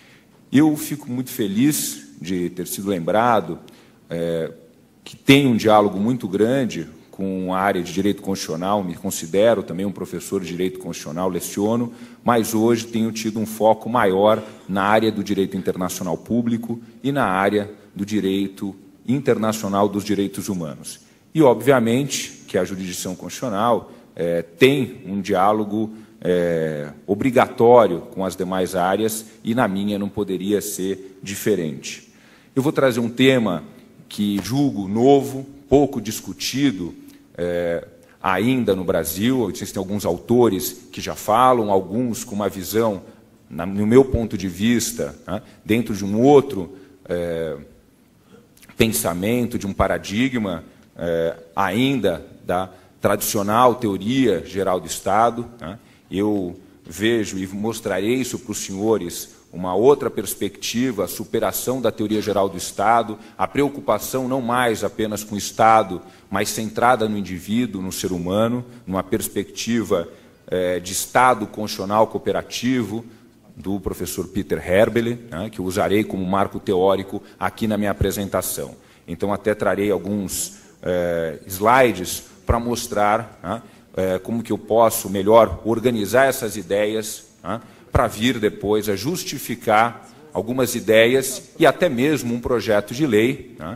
Eu fico muito feliz de ter sido lembrado É, que tem um diálogo muito grande com a área de direito constitucional, me considero também um professor de direito constitucional, leciono, mas hoje tenho tido um foco maior na área do direito internacional público e na área do direito internacional dos direitos humanos. E, obviamente, que a jurisdição constitucional é, tem um diálogo é, obrigatório com as demais áreas e, na minha, não poderia ser diferente. Eu vou trazer um tema que julgo novo, pouco discutido é, ainda no Brasil. Existem alguns autores que já falam, alguns com uma visão, na, no meu ponto de vista, né, dentro de um outro é, pensamento, de um paradigma é, ainda da tradicional teoria geral do Estado. Né. Eu vejo e mostrarei isso para os senhores, uma outra perspectiva, a superação da teoria geral do Estado, a preocupação não mais apenas com o Estado, mas centrada no indivíduo, no ser humano, numa perspectiva eh, de Estado constitucional cooperativo, do professor Peter Herbele, né, que eu usarei como marco teórico aqui na minha apresentação. Então, até trarei alguns eh, slides para mostrar né, eh, como que eu posso melhor organizar essas ideias, né, para vir depois a justificar algumas ideias e até mesmo um projeto de lei, né,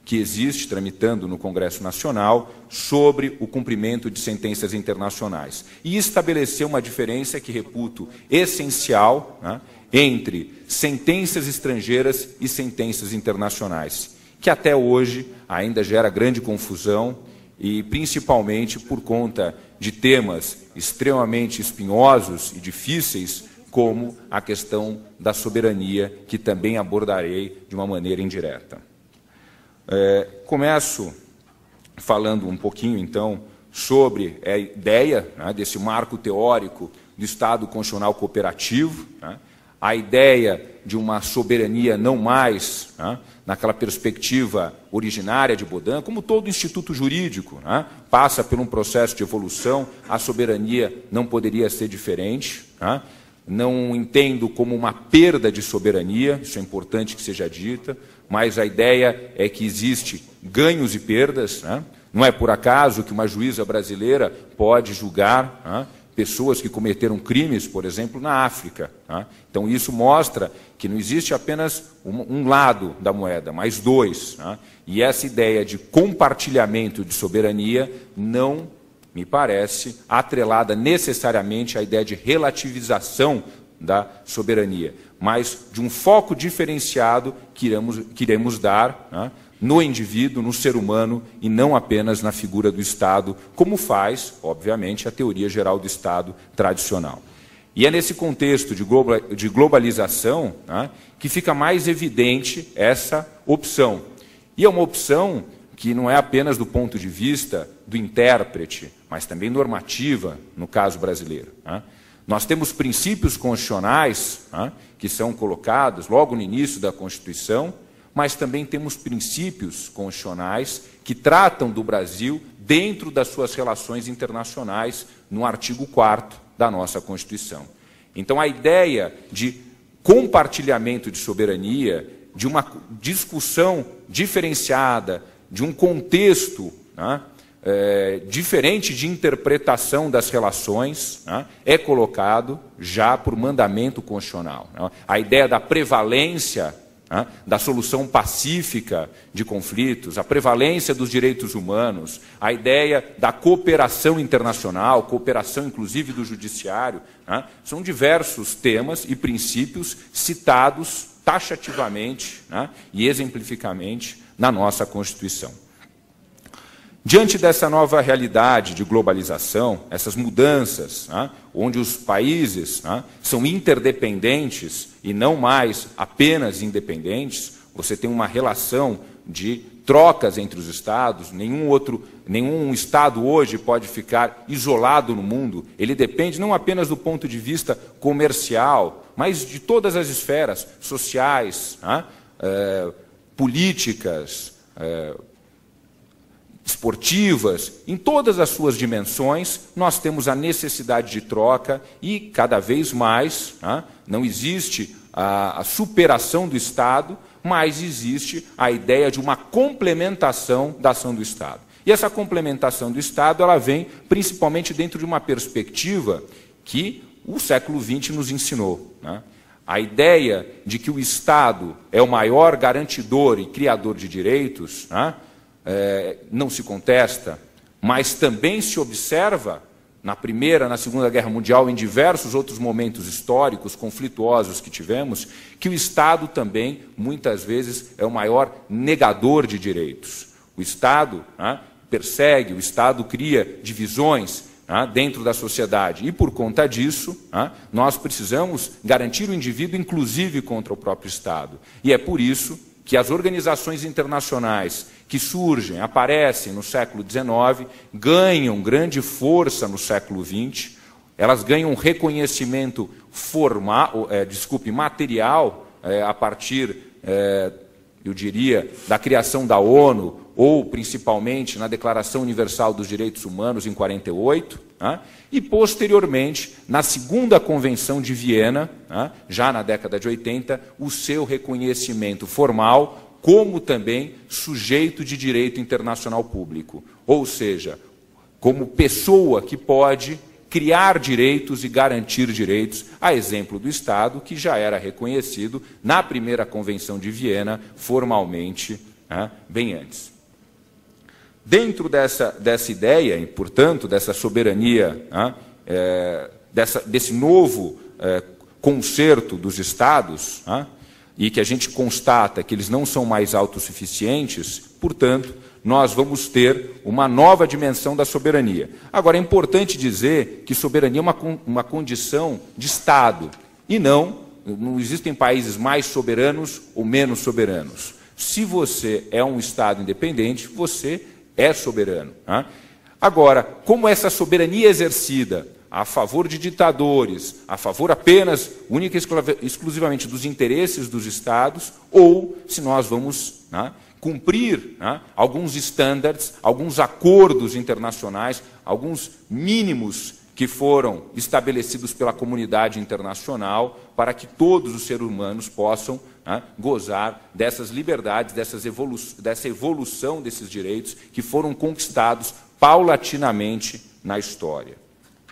que existe tramitando no Congresso Nacional sobre o cumprimento de sentenças internacionais. E estabelecer uma diferença que reputo essencial, né, entre sentenças estrangeiras e sentenças internacionais, que até hoje ainda gera grande confusão e principalmente por conta de temas extremamente espinhosos e difíceis, como a questão da soberania, que também abordarei de uma maneira indireta. É, começo falando um pouquinho, então, sobre a ideia, né, desse marco teórico do Estado constitucional cooperativo, né, a ideia de uma soberania não mais, né, naquela perspectiva originária de Baudin, como todo instituto jurídico, né, passa por um processo de evolução, a soberania não poderia ser diferente, né. Não entendo como uma perda de soberania, isso é importante que seja dita, mas a ideia é que existe ganhos e perdas, né? Não é por acaso que uma juíza brasileira pode julgar, né, pessoas que cometeram crimes, por exemplo, na África, né? Então isso mostra que não existe apenas um, um lado da moeda, mas dois, né? E essa ideia de compartilhamento de soberania não me parece atrelada necessariamente à ideia de relativização da soberania, mas de um foco diferenciado que iremos, que iremos dar, né, no indivíduo, no ser humano, e não apenas na figura do Estado, como faz, obviamente, a teoria geral do Estado tradicional. E é nesse contexto de, global, de globalização, né, que fica mais evidente essa opção. E é uma opção que não é apenas do ponto de vista do intérprete, mas também normativa, no caso brasileiro, né? Nós temos princípios constitucionais, né, que são colocados logo no início da Constituição, mas também temos princípios constitucionais que tratam do Brasil dentro das suas relações internacionais, no artigo quarto da nossa Constituição. Então, a ideia de compartilhamento de soberania, de uma discussão diferenciada, de um contexto, né, é, diferente de interpretação das relações, né, é colocado já por mandamento constitucional, né? A ideia da prevalência, né, da solução pacífica de conflitos, a prevalência dos direitos humanos, a ideia da cooperação internacional, cooperação inclusive do judiciário, né, são diversos temas e princípios citados taxativamente, né, e exemplificamente na nossa Constituição. Diante dessa nova realidade de globalização, essas mudanças, né, onde os países, né, são interdependentes e não mais apenas independentes, você tem uma relação de trocas entre os estados, nenhum outro, nenhum estado hoje pode ficar isolado no mundo, ele depende não apenas do ponto de vista comercial, mas de todas as esferas sociais, né, é, políticas, é, esportivas, em todas as suas dimensões, nós temos a necessidade de troca e, cada vez mais, né, não existe a, a superação do Estado, mas existe a ideia de uma complementação da ação do Estado. E essa complementação do Estado ela vem principalmente dentro de uma perspectiva que o século vinte nos ensinou, né? A ideia de que o Estado é o maior garantidor e criador de direitos, né, é, não se contesta, mas também se observa na Primeira, na Segunda Guerra Mundial, em diversos outros momentos históricos, conflituosos que tivemos, que o Estado também, muitas vezes, é o maior negador de direitos. O Estado, né, persegue, o Estado cria divisões, né, dentro da sociedade. E, por conta disso, né, nós precisamos garantir o indivíduo, inclusive, contra o próprio Estado. E é por isso que as organizações internacionais que surgem, aparecem no século dezenove, ganham grande força no século vinte, elas ganham um reconhecimento formal, é, desculpe, material, é, a partir, é, eu diria, da criação da ONU, ou principalmente na Declaração Universal dos Direitos Humanos, em quarenta e oito, né, e posteriormente, na segunda Convenção de Viena, né, já na década de oitenta, o seu reconhecimento formal, como também sujeito de direito internacional público, ou seja, como pessoa que pode criar direitos e garantir direitos, a exemplo do Estado, que já era reconhecido na primeira Convenção de Viena, formalmente né, bem antes. Dentro dessa, dessa ideia, e, portanto, dessa soberania, né, é, dessa, desse novo é, concerto dos Estados, né, e que a gente constata que eles não são mais autossuficientes, portanto, nós vamos ter uma nova dimensão da soberania. Agora, é importante dizer que soberania é uma, uma condição de Estado, e não, não existem países mais soberanos ou menos soberanos. Se você é um Estado independente, você é soberano. Né? Agora, como essa soberania é exercida a favor de ditadores, a favor apenas, única e exclusivamente dos interesses dos Estados, ou se nós vamos, né, cumprir, né, alguns estándares, alguns acordos internacionais, alguns mínimos que foram estabelecidos pela comunidade internacional para que todos os seres humanos possam, né, gozar dessas liberdades, dessas evolu dessa evolução desses direitos que foram conquistados paulatinamente na história.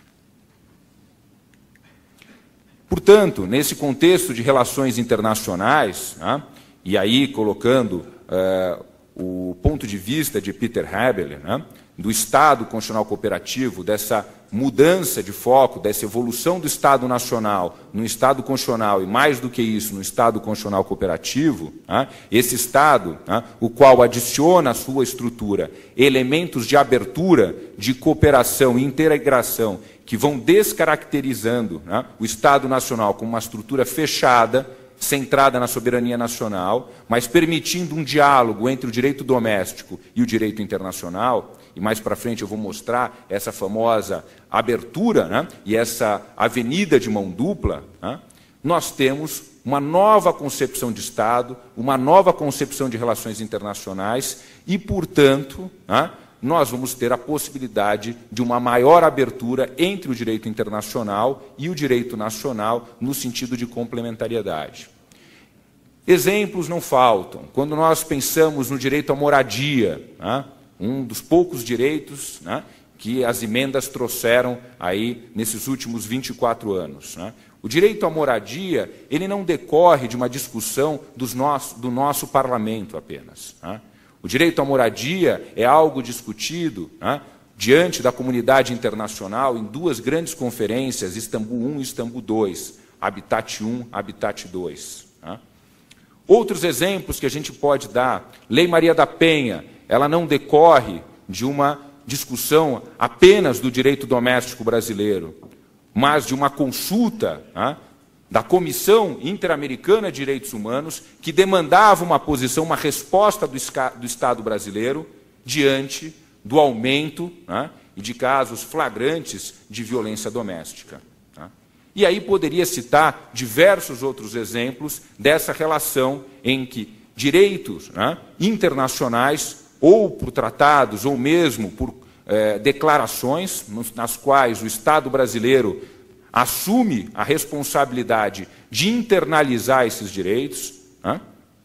Portanto, nesse contexto de relações internacionais, né, e aí colocando é, o ponto de vista de Peter Hebel, né, do Estado constitucional cooperativo, dessa mudança de foco, dessa evolução do Estado nacional no Estado constitucional, e mais do que isso, no Estado constitucional cooperativo, né, esse Estado, né, o qual adiciona à sua estrutura elementos de abertura, de cooperação e integração, que vão descaracterizando, né, o Estado nacional como uma estrutura fechada, centrada na soberania nacional, mas permitindo um diálogo entre o direito doméstico e o direito internacional, e mais para frente eu vou mostrar essa famosa abertura, né, e essa avenida de mão dupla, né, nós temos uma nova concepção de Estado, uma nova concepção de relações internacionais e, portanto, né, nós vamos ter a possibilidade de uma maior abertura entre o direito internacional e o direito nacional no sentido de complementariedade. Exemplos não faltam. Quando nós pensamos no direito à moradia, né, um dos poucos direitos, né, que as emendas trouxeram aí nesses últimos vinte e quatro anos. Né. O direito à moradia, ele não decorre de uma discussão dos nosso, do nosso parlamento apenas. Né. O direito à moradia é algo discutido, né, diante da comunidade internacional em duas grandes conferências, Istambul um e Istambul dois, Habitat um, Habitat dois. Né. Outros exemplos que a gente pode dar, Lei Maria da Penha, ela não decorre de uma discussão apenas do direito doméstico brasileiro, mas de uma consulta, né, da Comissão Interamericana de Direitos Humanos, que demandava uma posição, uma resposta do, do Estado brasileiro diante do aumento, né, e de casos flagrantes de violência doméstica. Né. E aí poderia citar diversos outros exemplos dessa relação em que direitos, né, internacionais, ou por tratados, ou mesmo por eh, declarações, nas quais o Estado brasileiro assume a responsabilidade de internalizar esses direitos, né,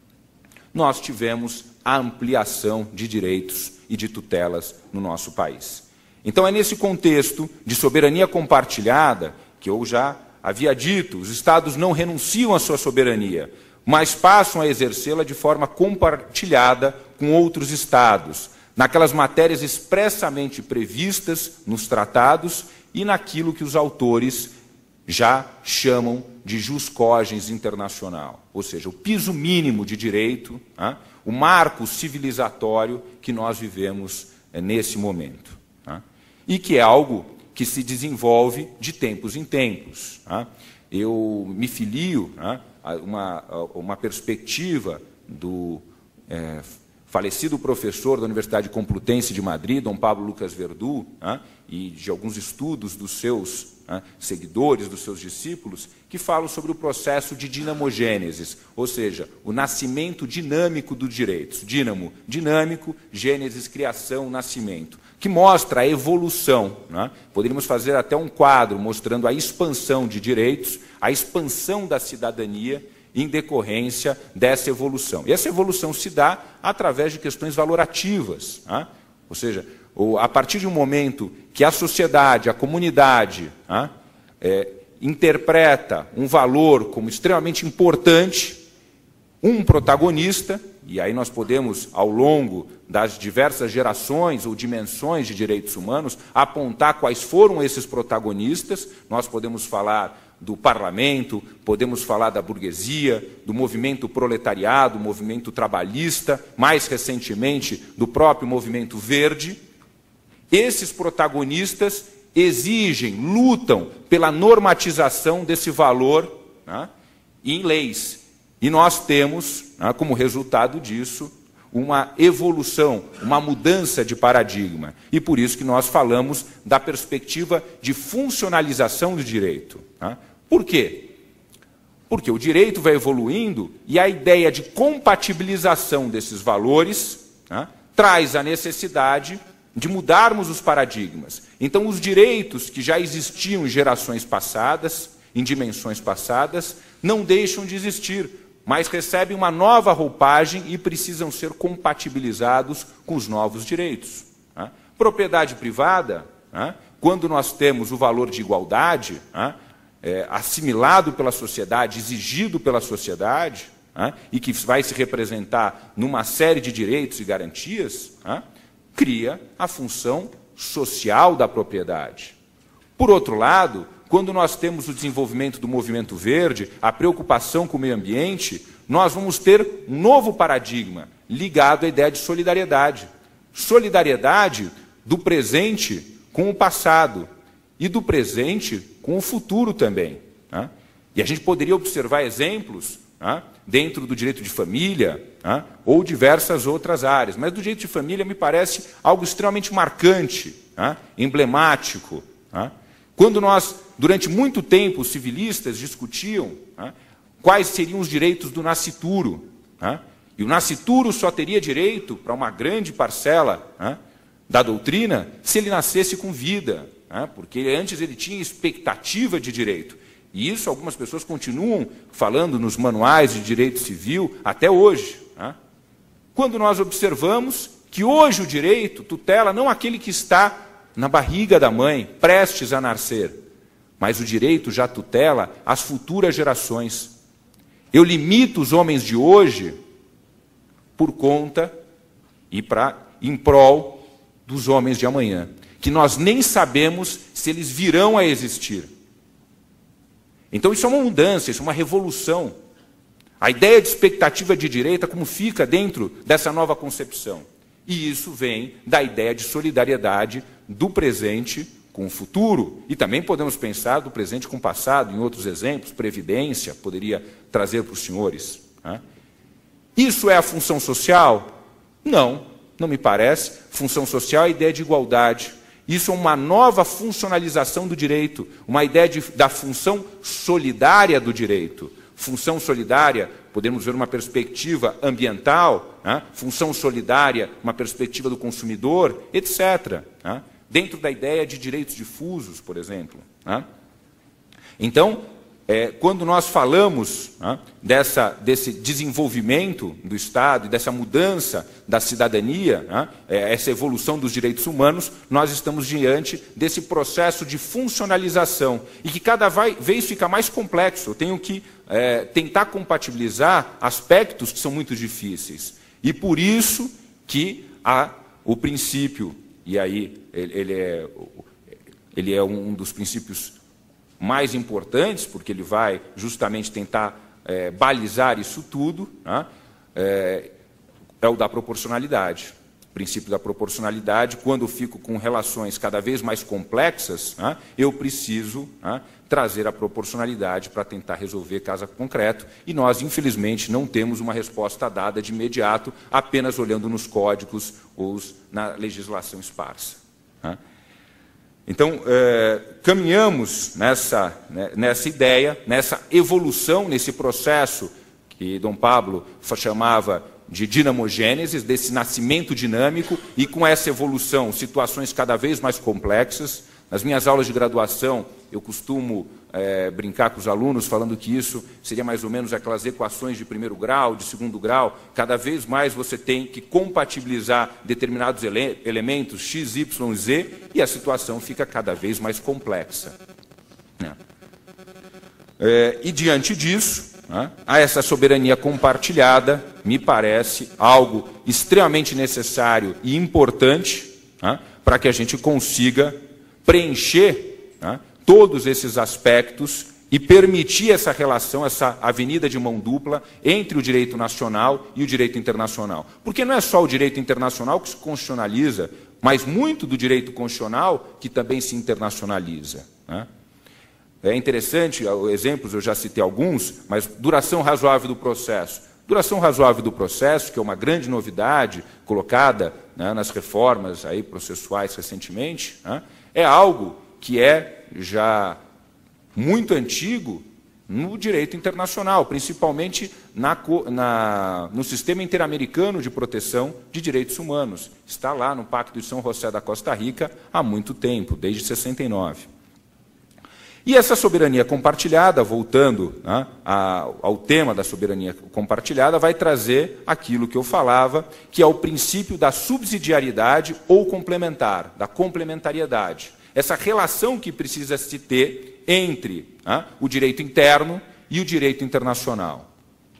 nós tivemos a ampliação de direitos e de tutelas no nosso país. Então é nesse contexto de soberania compartilhada, que eu já havia dito, os Estados não renunciam à sua soberania, mas passam a exercê-la de forma compartilhada com outros Estados, naquelas matérias expressamente previstas nos tratados e naquilo que os autores já chamam de jus cogens internacional, ou seja, o piso mínimo de direito, né, o marco civilizatório que nós vivemos é, nesse momento. Né, e que é algo que se desenvolve de tempos em tempos. Né. Eu me filio, né, a uma, a uma perspectiva do é, falecido professor da Universidade Complutense de Madrid, Dom Pablo Lucas Verdú, né, e de alguns estudos dos seus, né, seguidores, dos seus discípulos, que falam sobre o processo de dinamogênesis, ou seja, o nascimento dinâmico dos direitos. Dínamo, dinâmico, gênesis, criação, nascimento, que mostra a evolução. Né? Poderíamos fazer até um quadro mostrando a expansão de direitos, a expansão da cidadania, em decorrência dessa evolução. E essa evolução se dá através de questões valorativas, né? Ou seja, a partir de um momento que a sociedade, a comunidade, né, é, interpreta um valor como extremamente importante, um protagonista, e aí nós podemos, ao longo das diversas gerações ou dimensões de direitos humanos, apontar quais foram esses protagonistas. Nós podemos falar do parlamento, podemos falar da burguesia, do movimento proletariado, do movimento trabalhista, mais recentemente do próprio movimento verde. Esses protagonistas exigem, lutam pela normatização desse valor, né, em leis. E nós temos, né, como resultado disso, uma evolução, uma mudança de paradigma. E por isso que nós falamos da perspectiva de funcionalização do direito. Né? Por quê? Porque o direito vai evoluindo e a ideia de compatibilização desses valores, né, traz a necessidade de mudarmos os paradigmas. Então, os direitos que já existiam em gerações passadas, em dimensões passadas, não deixam de existir, mas recebem uma nova roupagem e precisam ser compatibilizados com os novos direitos. Né? Propriedade privada, né, quando nós temos o valor de igualdade, né, é, assimilado pela sociedade, exigido pela sociedade, né, e que vai se representar numa série de direitos e garantias, né, cria a função social da propriedade. Por outro lado, quando nós temos o desenvolvimento do movimento verde, a preocupação com o meio ambiente, nós vamos ter um novo paradigma ligado à ideia de solidariedade. Solidariedade do presente com o passado e do presente com o futuro também. Né? E a gente poderia observar exemplos, né, dentro do direito de família, né, ou diversas outras áreas. Mas do direito de família me parece algo extremamente marcante, né, emblemático. Né? Quando nós, durante muito tempo, os civilistas discutiam, né, quais seriam os direitos do nascituro. Né? E o nascituro só teria direito para uma grande parcela, né, da doutrina se ele nascesse com vida, né? Porque antes ele tinha expectativa de direito. E isso algumas pessoas continuam falando nos manuais de direito civil até hoje. Né? Quando nós observamos que hoje o direito tutela não aquele que está na barriga da mãe, prestes a nascer, mas o direito já tutela as futuras gerações. Eu limito os homens de hoje por conta e pra, em prol dos homens de amanhã, que nós nem sabemos se eles virão a existir. Então isso é uma mudança, isso é uma revolução. A ideia de expectativa de direito, como fica dentro dessa nova concepção. E isso vem da ideia de solidariedade do presente com o futuro. E também podemos pensar do presente com o passado, em outros exemplos, previdência, poderia trazer para os senhores. Né? Isso é a função social? Não, não me parece. Função social é a ideia de igualdade. Isso é uma nova funcionalização do direito, uma ideia de, da função solidária do direito. Função solidária, podemos ver uma perspectiva ambiental, né? Função solidária, uma perspectiva do consumidor, etcétera. Né? Dentro da ideia de direitos difusos, por exemplo. Né? Então, é, quando nós falamos, né, dessa, desse desenvolvimento do Estado e dessa mudança da cidadania, né, é, essa evolução dos direitos humanos, nós estamos diante desse processo de funcionalização e que cada vez fica mais complexo. Eu tenho que é, tentar compatibilizar aspectos que são muito difíceis. E por isso que há o princípio, e aí ele, ele, é, ele é um dos princípios mais importantes, porque ele vai justamente tentar é, balizar isso tudo, né? é, é o da proporcionalidade. O princípio da proporcionalidade, quando eu fico com relações cada vez mais complexas, né, eu preciso, né, trazer a proporcionalidade para tentar resolver caso concreto, e nós, infelizmente, não temos uma resposta dada de imediato, apenas olhando nos códigos ou na legislação esparsa. Né? Então, eh, caminhamos nessa, né, nessa ideia, nessa evolução, nesse processo que Dom Pablo chamava de dinamogênese, desse nascimento dinâmico, e com essa evolução, situações cada vez mais complexas. Nas minhas aulas de graduação, eu costumo é, brincar com os alunos, falando que isso seria mais ou menos aquelas equações de primeiro grau, de segundo grau. Cada vez mais você tem que compatibilizar determinados ele elementos, x, y, z, e a situação fica cada vez mais complexa. É. É, e diante disso, né, a essa soberania compartilhada, me parece algo extremamente necessário e importante, né, para que a gente consiga preencher, né, todos esses aspectos e permitir essa relação, essa avenida de mão dupla entre o direito nacional e o direito internacional. Porque não é só o direito internacional que se constitucionaliza, mas muito do direito constitucional que também se internacionaliza, né? É interessante, exemplos eu já citei alguns, mas duração razoável do processo. Duração razoável do processo, que é uma grande novidade colocada, né, nas reformas aí processuais recentemente, né, é algo que é já muito antigo no direito internacional, principalmente na, na, no Sistema Interamericano de Proteção de Direitos Humanos. Está lá no Pacto de São José da Costa Rica há muito tempo, desde sessenta e nove. E essa soberania compartilhada, voltando, né, a, ao tema da soberania compartilhada, vai trazer aquilo que eu falava, que é o princípio da subsidiariedade ou complementar, da complementariedade. Essa relação que precisa se ter entre, né, o direito interno e o direito internacional.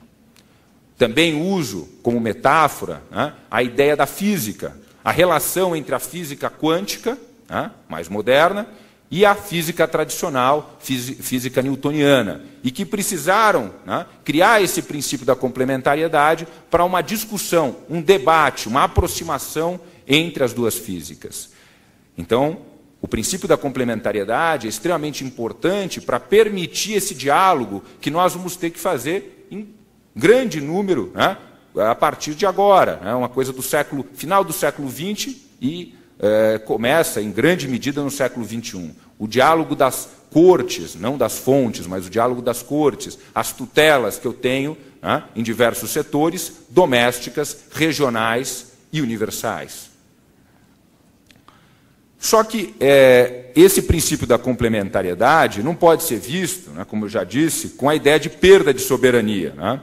Também uso como metáfora, né, a ideia da física, a relação entre a física quântica, né, mais moderna, e a física tradicional, física newtoniana, e que precisaram, né, criar esse princípio da complementariedade para uma discussão, um debate, uma aproximação entre as duas físicas. Então, o princípio da complementariedade é extremamente importante para permitir esse diálogo que nós vamos ter que fazer em grande número, né, a partir de agora, né, uma coisa do século, final do século vinte e É, começa, em grande medida, no século vinte e um. O diálogo das cortes, não das fontes, mas o diálogo das cortes, as tutelas que eu tenho, né, em diversos setores, domésticas, regionais e universais. Só que é, esse princípio da complementariedade não pode ser visto, né, como eu já disse, com a ideia de perda de soberania, né?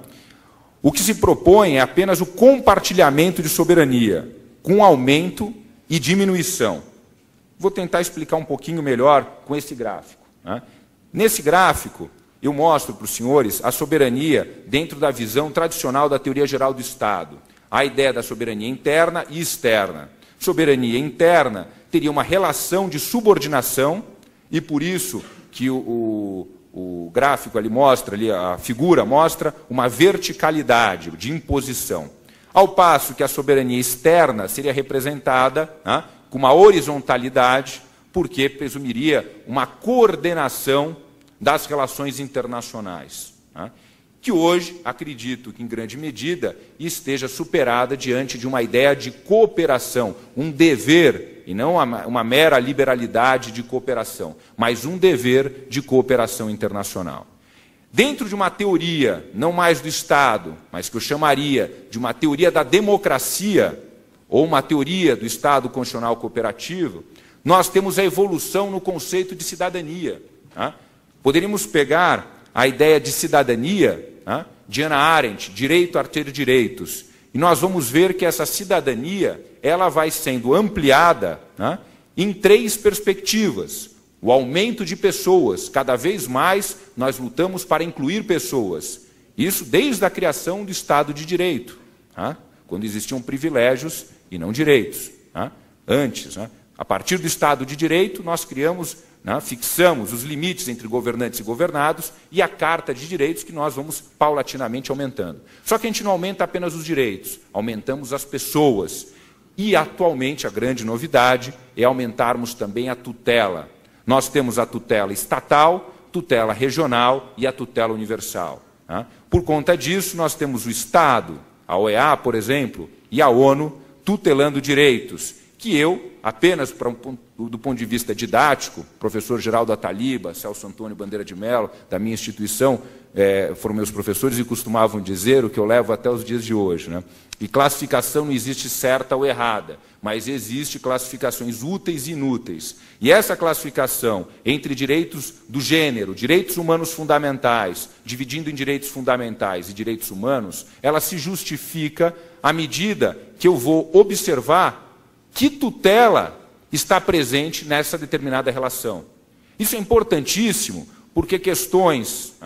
O que se propõe é apenas o compartilhamento de soberania, com aumento e diminuição. Vou tentar explicar um pouquinho melhor com esse gráfico, né? Nesse gráfico, eu mostro para os senhores a soberania dentro da visão tradicional da teoria geral do Estado. A ideia da soberania interna e externa. Soberania interna teria uma relação de subordinação, e por isso que o, o, o gráfico ali mostra, ali a figura mostra uma verticalidade de imposição. Ao passo que a soberania externa seria representada, né, com uma horizontalidade, porque presumiria uma coordenação das relações internacionais, né, que hoje, acredito que em grande medida, esteja superada diante de uma ideia de cooperação, um dever, e não uma, uma mera liberalidade de cooperação, mas um dever de cooperação internacional. Dentro de uma teoria, não mais do Estado, mas que eu chamaria de uma teoria da democracia, ou uma teoria do Estado constitucional cooperativo, nós temos a evolução no conceito de cidadania, tá? Poderíamos pegar a ideia de cidadania, tá, de Hannah Arendt, direito a ter direitos, e nós vamos ver que essa cidadania ela vai sendo ampliada, tá, em três perspectivas. O aumento de pessoas, cada vez mais nós lutamos para incluir pessoas. Isso desde a criação do Estado de Direito, tá? Quando existiam privilégios e não direitos. Tá? Antes, né? A partir do Estado de Direito, nós criamos, né, fixamos os limites entre governantes e governados e a Carta de Direitos que nós vamos paulatinamente aumentando. Só que a gente não aumenta apenas os direitos, aumentamos as pessoas. E atualmente a grande novidade é aumentarmos também a tutela. Nós temos a tutela estatal, tutela regional e a tutela universal. Tá? Por conta disso, nós temos o Estado, a O E A, por exemplo, e a ONU tutelando direitos, que eu, apenas pra um, do ponto de vista didático, professor Geraldo Ataliba, Celso Antônio Bandeira de Mello, da minha instituição, é, foram meus professores e costumavam dizer o que eu levo até os dias de hoje, né? E classificação não existe certa ou errada, mas existe classificações úteis e inúteis. E essa classificação entre direitos do gênero, direitos humanos fundamentais, dividindo em direitos fundamentais e direitos humanos, ela se justifica à medida que eu vou observar que tutela está presente nessa determinada relação. Isso é importantíssimo, porque questões, né,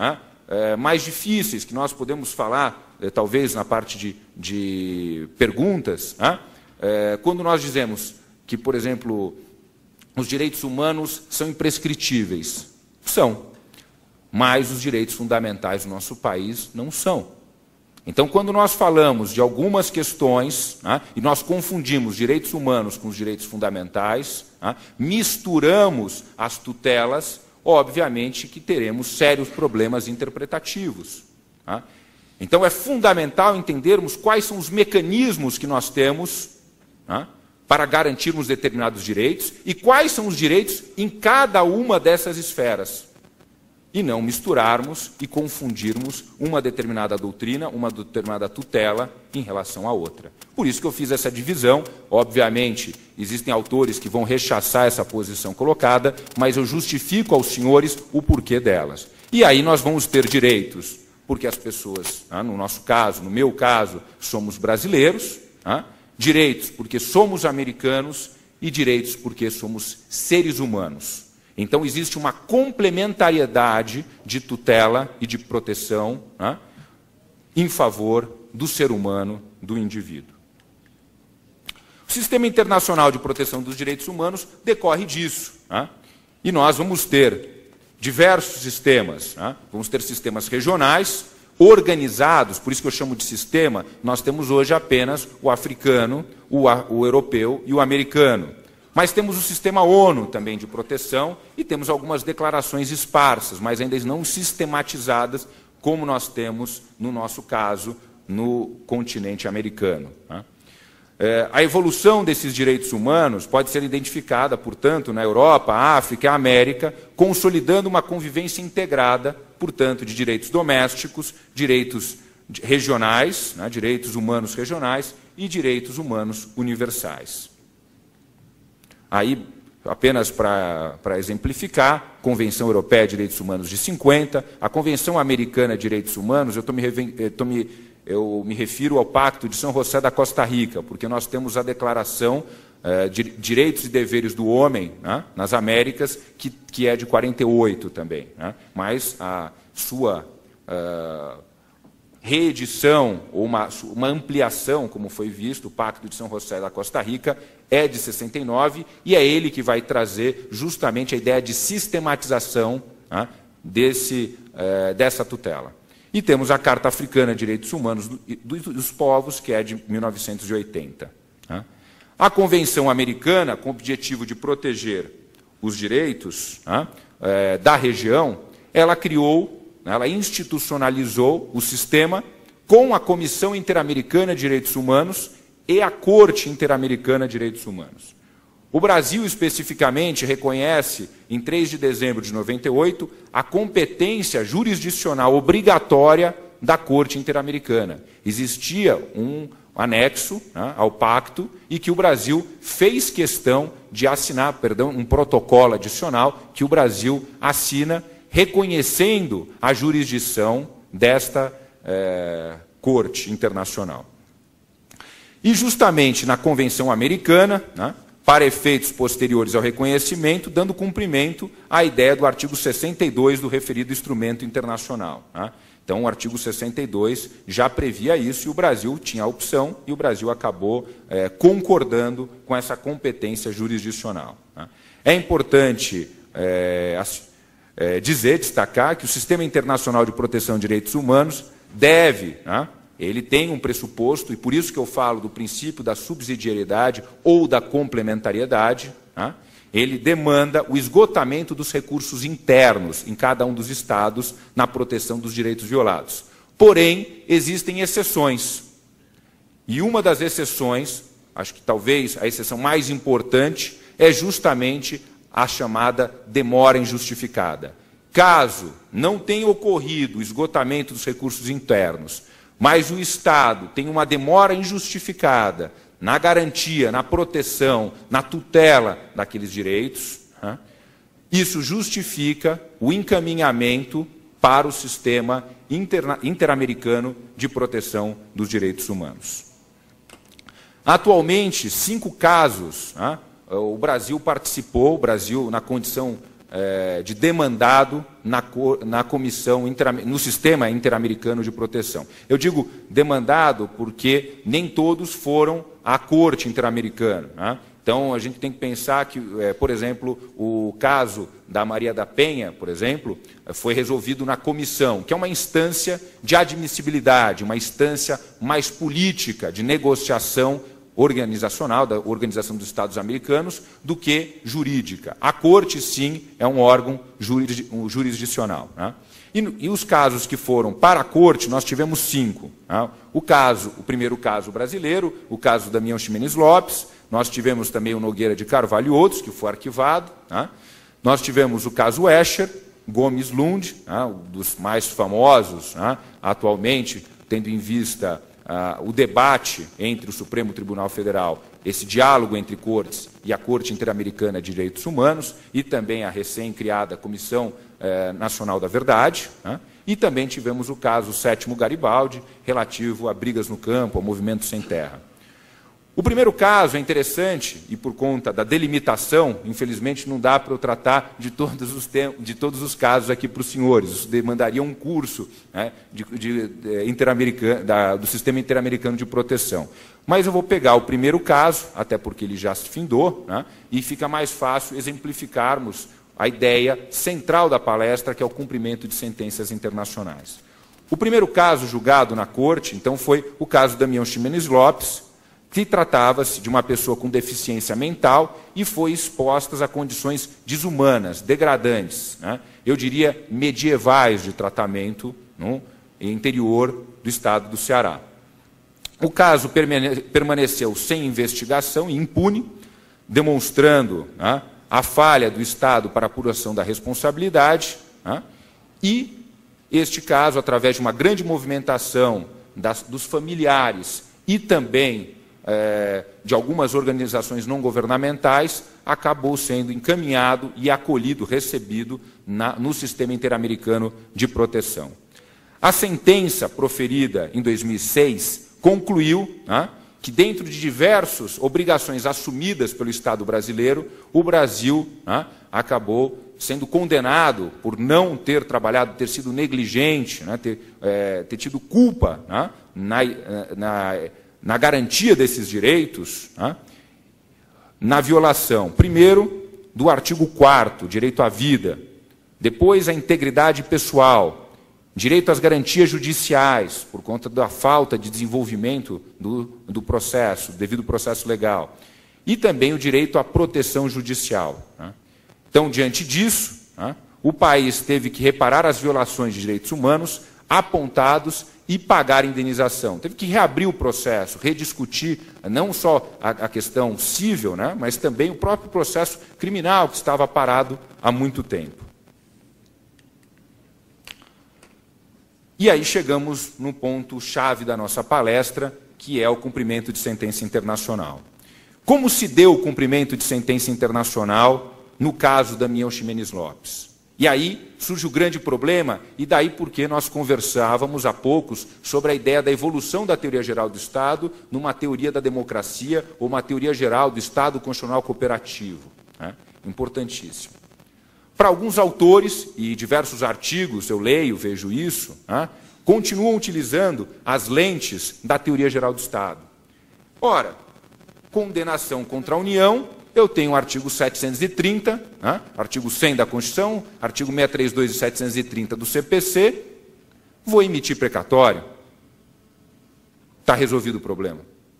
é, mais difíceis, que nós podemos falar, é, talvez, na parte de, de perguntas, né? é, quando nós dizemos que, por exemplo, os direitos humanos são imprescritíveis. São. Mas os direitos fundamentais do nosso país não são. Então, quando nós falamos de algumas questões, né, e nós confundimos direitos humanos com os direitos fundamentais, né, misturamos as tutelas, obviamente que teremos sérios problemas interpretativos. Né. Então, é fundamental entendermos quais são os mecanismos que nós temos, né, para garantirmos determinados direitos e quais são os direitos em cada uma dessas esferas. E não misturarmos e confundirmos uma determinada doutrina, uma determinada tutela em relação à outra. Por isso que eu fiz essa divisão. Obviamente, existem autores que vão rechaçar essa posição colocada, mas eu justifico aos senhores o porquê delas. E aí nós vamos ter direitos, porque as pessoas, no nosso caso, no meu caso, somos brasileiros, direitos porque somos americanos e direitos porque somos seres humanos. Então, existe uma complementariedade de tutela e de proteção, né, em favor do ser humano, do indivíduo. O Sistema Internacional de Proteção dos Direitos Humanos decorre disso. Né, e nós vamos ter diversos sistemas. Né, vamos ter sistemas regionais, organizados, por isso que eu chamo de sistema. Nós temos hoje apenas o africano, o, o europeu e o americano. Mas temos o sistema ONU também de proteção e temos algumas declarações esparsas, mas ainda não sistematizadas, como nós temos, no nosso caso, no continente americano. É, a evolução desses direitos humanos pode ser identificada, portanto, na Europa, África e América, consolidando uma convivência integrada, portanto, de direitos domésticos, direitos regionais, né, direitos humanos regionais e direitos humanos universais. Aí, apenas para exemplificar, Convenção Europeia de Direitos Humanos de cinquenta, a Convenção Americana de Direitos Humanos, eu, tô me, eu, tô me, eu me refiro ao Pacto de São José da Costa Rica, porque nós temos a Declaração eh, de Direitos e Deveres do Homem, né, nas Américas, que, que é de quarenta e oito também. Né, mas a sua uh, reedição, ou uma, uma ampliação, como foi visto, o Pacto de São José da Costa Rica, é de sessenta e nove, e é ele que vai trazer justamente a ideia de sistematização, né, desse, eh, dessa tutela. E temos a Carta Africana de Direitos Humanos do, do, dos Povos, que é de mil novecentos e oitenta. Né. A Convenção Americana, com o objetivo de proteger os direitos, né, eh, da região, ela criou, ela institucionalizou o sistema com a Comissão Interamericana de Direitos Humanos e a Corte Interamericana de Direitos Humanos. O Brasil, especificamente, reconhece, em três de dezembro de noventa e oito, a competência jurisdicional obrigatória da Corte Interamericana. Existia um anexo, né, ao pacto, e que o Brasil fez questão de assinar, perdão, um protocolo adicional que o Brasil assina, reconhecendo a jurisdição desta eh, Corte Internacional. E justamente na Convenção Americana, né, para efeitos posteriores ao reconhecimento, dando cumprimento à ideia do artigo sessenta e dois do referido instrumento internacional. Né. Então, o artigo sessenta e dois já previa isso, e o Brasil tinha a opção, e o Brasil acabou é, concordando com essa competência jurisdicional. Né. É importante é, é, dizer, destacar, que o Sistema Internacional de Proteção de Direitos Humanos deve... Né, ele tem um pressuposto, e por isso que eu falo do princípio da subsidiariedade ou da complementariedade, né? Ele demanda o esgotamento dos recursos internos em cada um dos estados na proteção dos direitos violados. Porém, existem exceções. E uma das exceções, acho que talvez a exceção mais importante, é justamente a chamada demora injustificada. Caso não tenha ocorrido o esgotamento dos recursos internos, mas o Estado tem uma demora injustificada na garantia, na proteção, na tutela daqueles direitos, né, isso justifica o encaminhamento para o sistema interamericano de proteção dos direitos humanos. Atualmente, cinco casos, né, o Brasil participou, o Brasil, na condição é, de demandado na, na comissão, no sistema interamericano de proteção. Eu digo demandado porque nem todos foram à Corte Interamericana, né? Então, a gente tem que pensar que, é, por exemplo, o caso da Maria da Penha, por exemplo, foi resolvido na comissão, que é uma instância de admissibilidade, uma instância mais política, de negociação organizacional, da Organização dos Estados Americanos, do que jurídica. A Corte, sim, é um órgão jurisdicional, né? E, e os casos que foram para a Corte, nós tivemos cinco, né? O caso, o primeiro caso brasileiro, o caso da Damião Ximenes Lopes, nós tivemos também o Nogueira de Carvalho e outros, que foi arquivado, né? Nós tivemos o caso Escher, Gomes Lund, né, um dos mais famosos, né, atualmente, tendo em vista uh, o debate entre o Supremo Tribunal Federal, esse diálogo entre cortes e a Corte Interamericana de Direitos Humanos, e também a recém-criada Comissão eh, Nacional da Verdade, né, e também tivemos o caso Sétimo Garibaldi, relativo a brigas no campo, ao movimento sem terra. O primeiro caso é interessante, e por conta da delimitação, infelizmente não dá para eu tratar de todos os, de todos os casos aqui para os senhores. Isso demandaria um curso, né, de, de, de interamericano, da, do Sistema Interamericano de Proteção. Mas eu vou pegar o primeiro caso, até porque ele já se findou, né, e fica mais fácil exemplificarmos a ideia central da palestra, que é o cumprimento de sentenças internacionais. O primeiro caso julgado na Corte, então, foi o caso Damião Ximenes Lopes, que tratava-se de uma pessoa com deficiência mental e foi exposta a condições desumanas, degradantes, né? Eu diria medievais de tratamento no interior do estado do Ceará. O caso permaneceu sem investigação e impune, demonstrando, né, a falha do Estado para a apuração da responsabilidade, né, e este caso, através de uma grande movimentação das, dos familiares e também É, de algumas organizações não governamentais, acabou sendo encaminhado e acolhido, recebido na, no Sistema Interamericano de Proteção. A sentença proferida em dois mil e seis concluiu, né, que, dentro de diversas obrigações assumidas pelo Estado brasileiro, o Brasil, né, acabou sendo condenado por não ter trabalhado, ter sido negligente, né, ter, é, ter tido culpa, né, na, na na garantia desses direitos, né, na violação, primeiro, do artigo quarto, direito à vida, depois a integridade pessoal, direito às garantias judiciais, por conta da falta de desenvolvimento do, do processo, devido processo legal, e também o direito à proteção judicial, né. Então, diante disso, né, o país teve que reparar as violações de direitos humanos apontados e pagar indenização. Teve que reabrir o processo, rediscutir não só a, a questão civil, né, mas também o próprio processo criminal, que estava parado há muito tempo. E aí chegamos no ponto-chave da nossa palestra, que é o cumprimento de sentença internacional. Como se deu o cumprimento de sentença internacional no caso da Damião Ximenes Lopes? E aí surge o grande problema, e daí porque nós conversávamos há poucos sobre a ideia da evolução da teoria geral do Estado numa teoria da democracia ou uma teoria geral do Estado constitucional cooperativo, né? Importantíssimo. Para alguns autores, e diversos artigos eu leio, vejo isso, né, continuam utilizando as lentes da teoria geral do Estado. Ora, condenação contra a União, eu tenho o artigo setecentos e trinta, né, artigo cem da Constituição, artigo seiscentos e trinta e dois e setecentos e trinta do C P C, vou emitir precatório. Está resolvido o problema.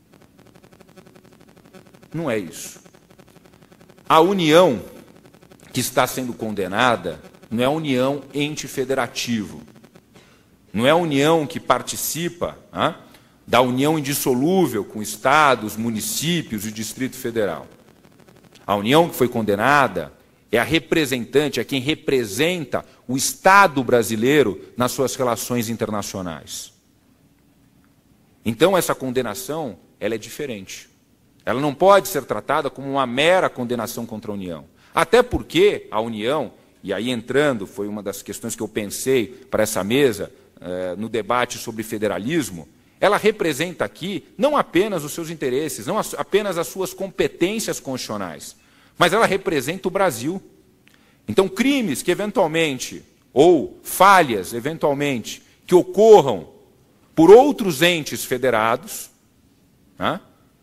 Não é isso. A União que está sendo condenada não é a União ente federativo. Não é a União que participa, né, da união indissolúvel com estados, municípios e Distrito Federal. A União que foi condenada é a representante, é quem representa o Estado brasileiro nas suas relações internacionais. Então, essa condenação, ela é diferente. Ela não pode ser tratada como uma mera condenação contra a União. Até porque a União, e aí entrando, foi uma das questões que eu pensei para essa mesa, eh, no debate sobre federalismo, ela representa aqui não apenas os seus interesses, não apenas as suas competências constitucionais, mas ela representa o Brasil. Então, crimes que eventualmente, ou falhas eventualmente, que ocorram por outros entes federados, né,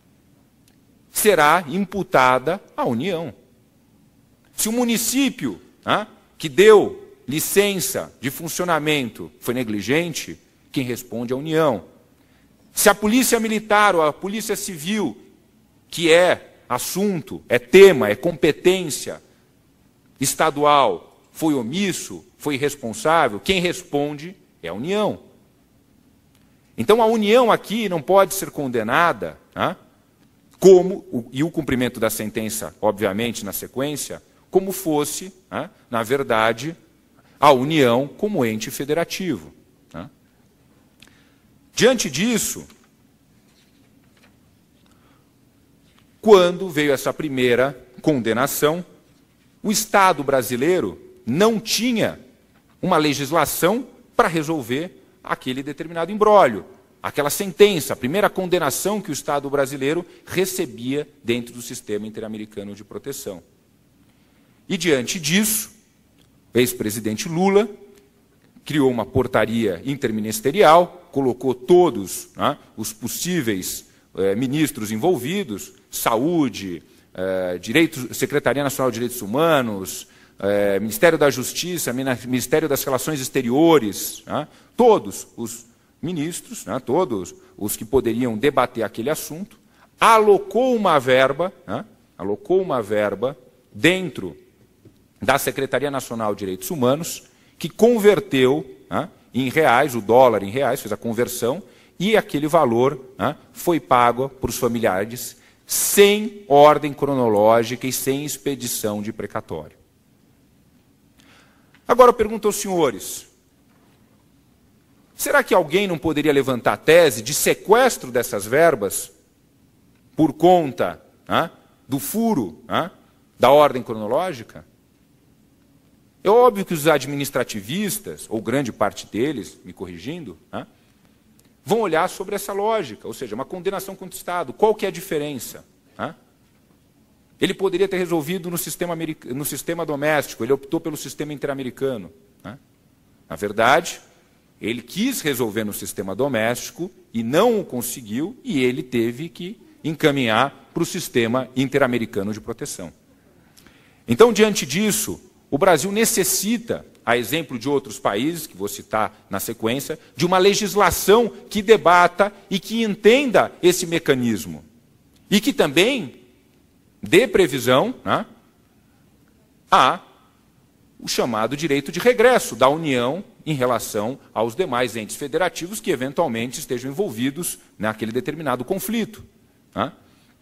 será imputada à União. Se o município, né, que deu licença de funcionamento foi negligente, quem responde é a União. Se a polícia militar ou a polícia civil, que é assunto, é tema, é competência estadual, foi omisso, foi irresponsável, quem responde é a União. Então a União aqui não pode ser condenada, né, como, e o cumprimento da sentença, obviamente, na sequência, como fosse, né, na verdade, a União como ente federativo. Né. Diante disso, quando veio essa primeira condenação, o Estado brasileiro não tinha uma legislação para resolver aquele determinado imbróglio, aquela sentença, a primeira condenação que o Estado brasileiro recebia dentro do sistema interamericano de proteção. E, diante disso, o ex-presidente Lula criou uma portaria interministerial, colocou todos, né, os possíveis eh, ministros envolvidos, saúde, eh, direitos, Secretaria Nacional de Direitos Humanos, eh, Ministério da Justiça, Ministério das Relações Exteriores, né, todos os ministros, né, todos os que poderiam debater aquele assunto, alocou uma verba, né, alocou uma verba dentro da Secretaria Nacional de Direitos Humanos, que converteu, né, em reais, o dólar em reais, fez a conversão, e aquele valor, né, foi pago para os familiares sem ordem cronológica e sem expedição de precatório. Agora eu pergunto aos senhores, será que alguém não poderia levantar a tese de sequestro dessas verbas por conta, né, do furo, né, da ordem cronológica? É óbvio que os administrativistas, ou grande parte deles, me corrigindo, né, vão olhar sobre essa lógica, ou seja, uma condenação contra o Estado. Qual que é a diferença? Né? Ele poderia ter resolvido no sistema, no sistema doméstico, ele optou pelo sistema interamericano. Né? Na verdade, ele quis resolver no sistema doméstico e não o conseguiu, e ele teve que encaminhar para o sistema interamericano de proteção. Então, diante disso, o Brasil necessita, a exemplo de outros países, que vou citar na sequência, de uma legislação que debata e que entenda esse mecanismo. E que também dê previsão, né, a o chamado direito de regresso da União em relação aos demais entes federativos que eventualmente estejam envolvidos naquele determinado conflito. Né.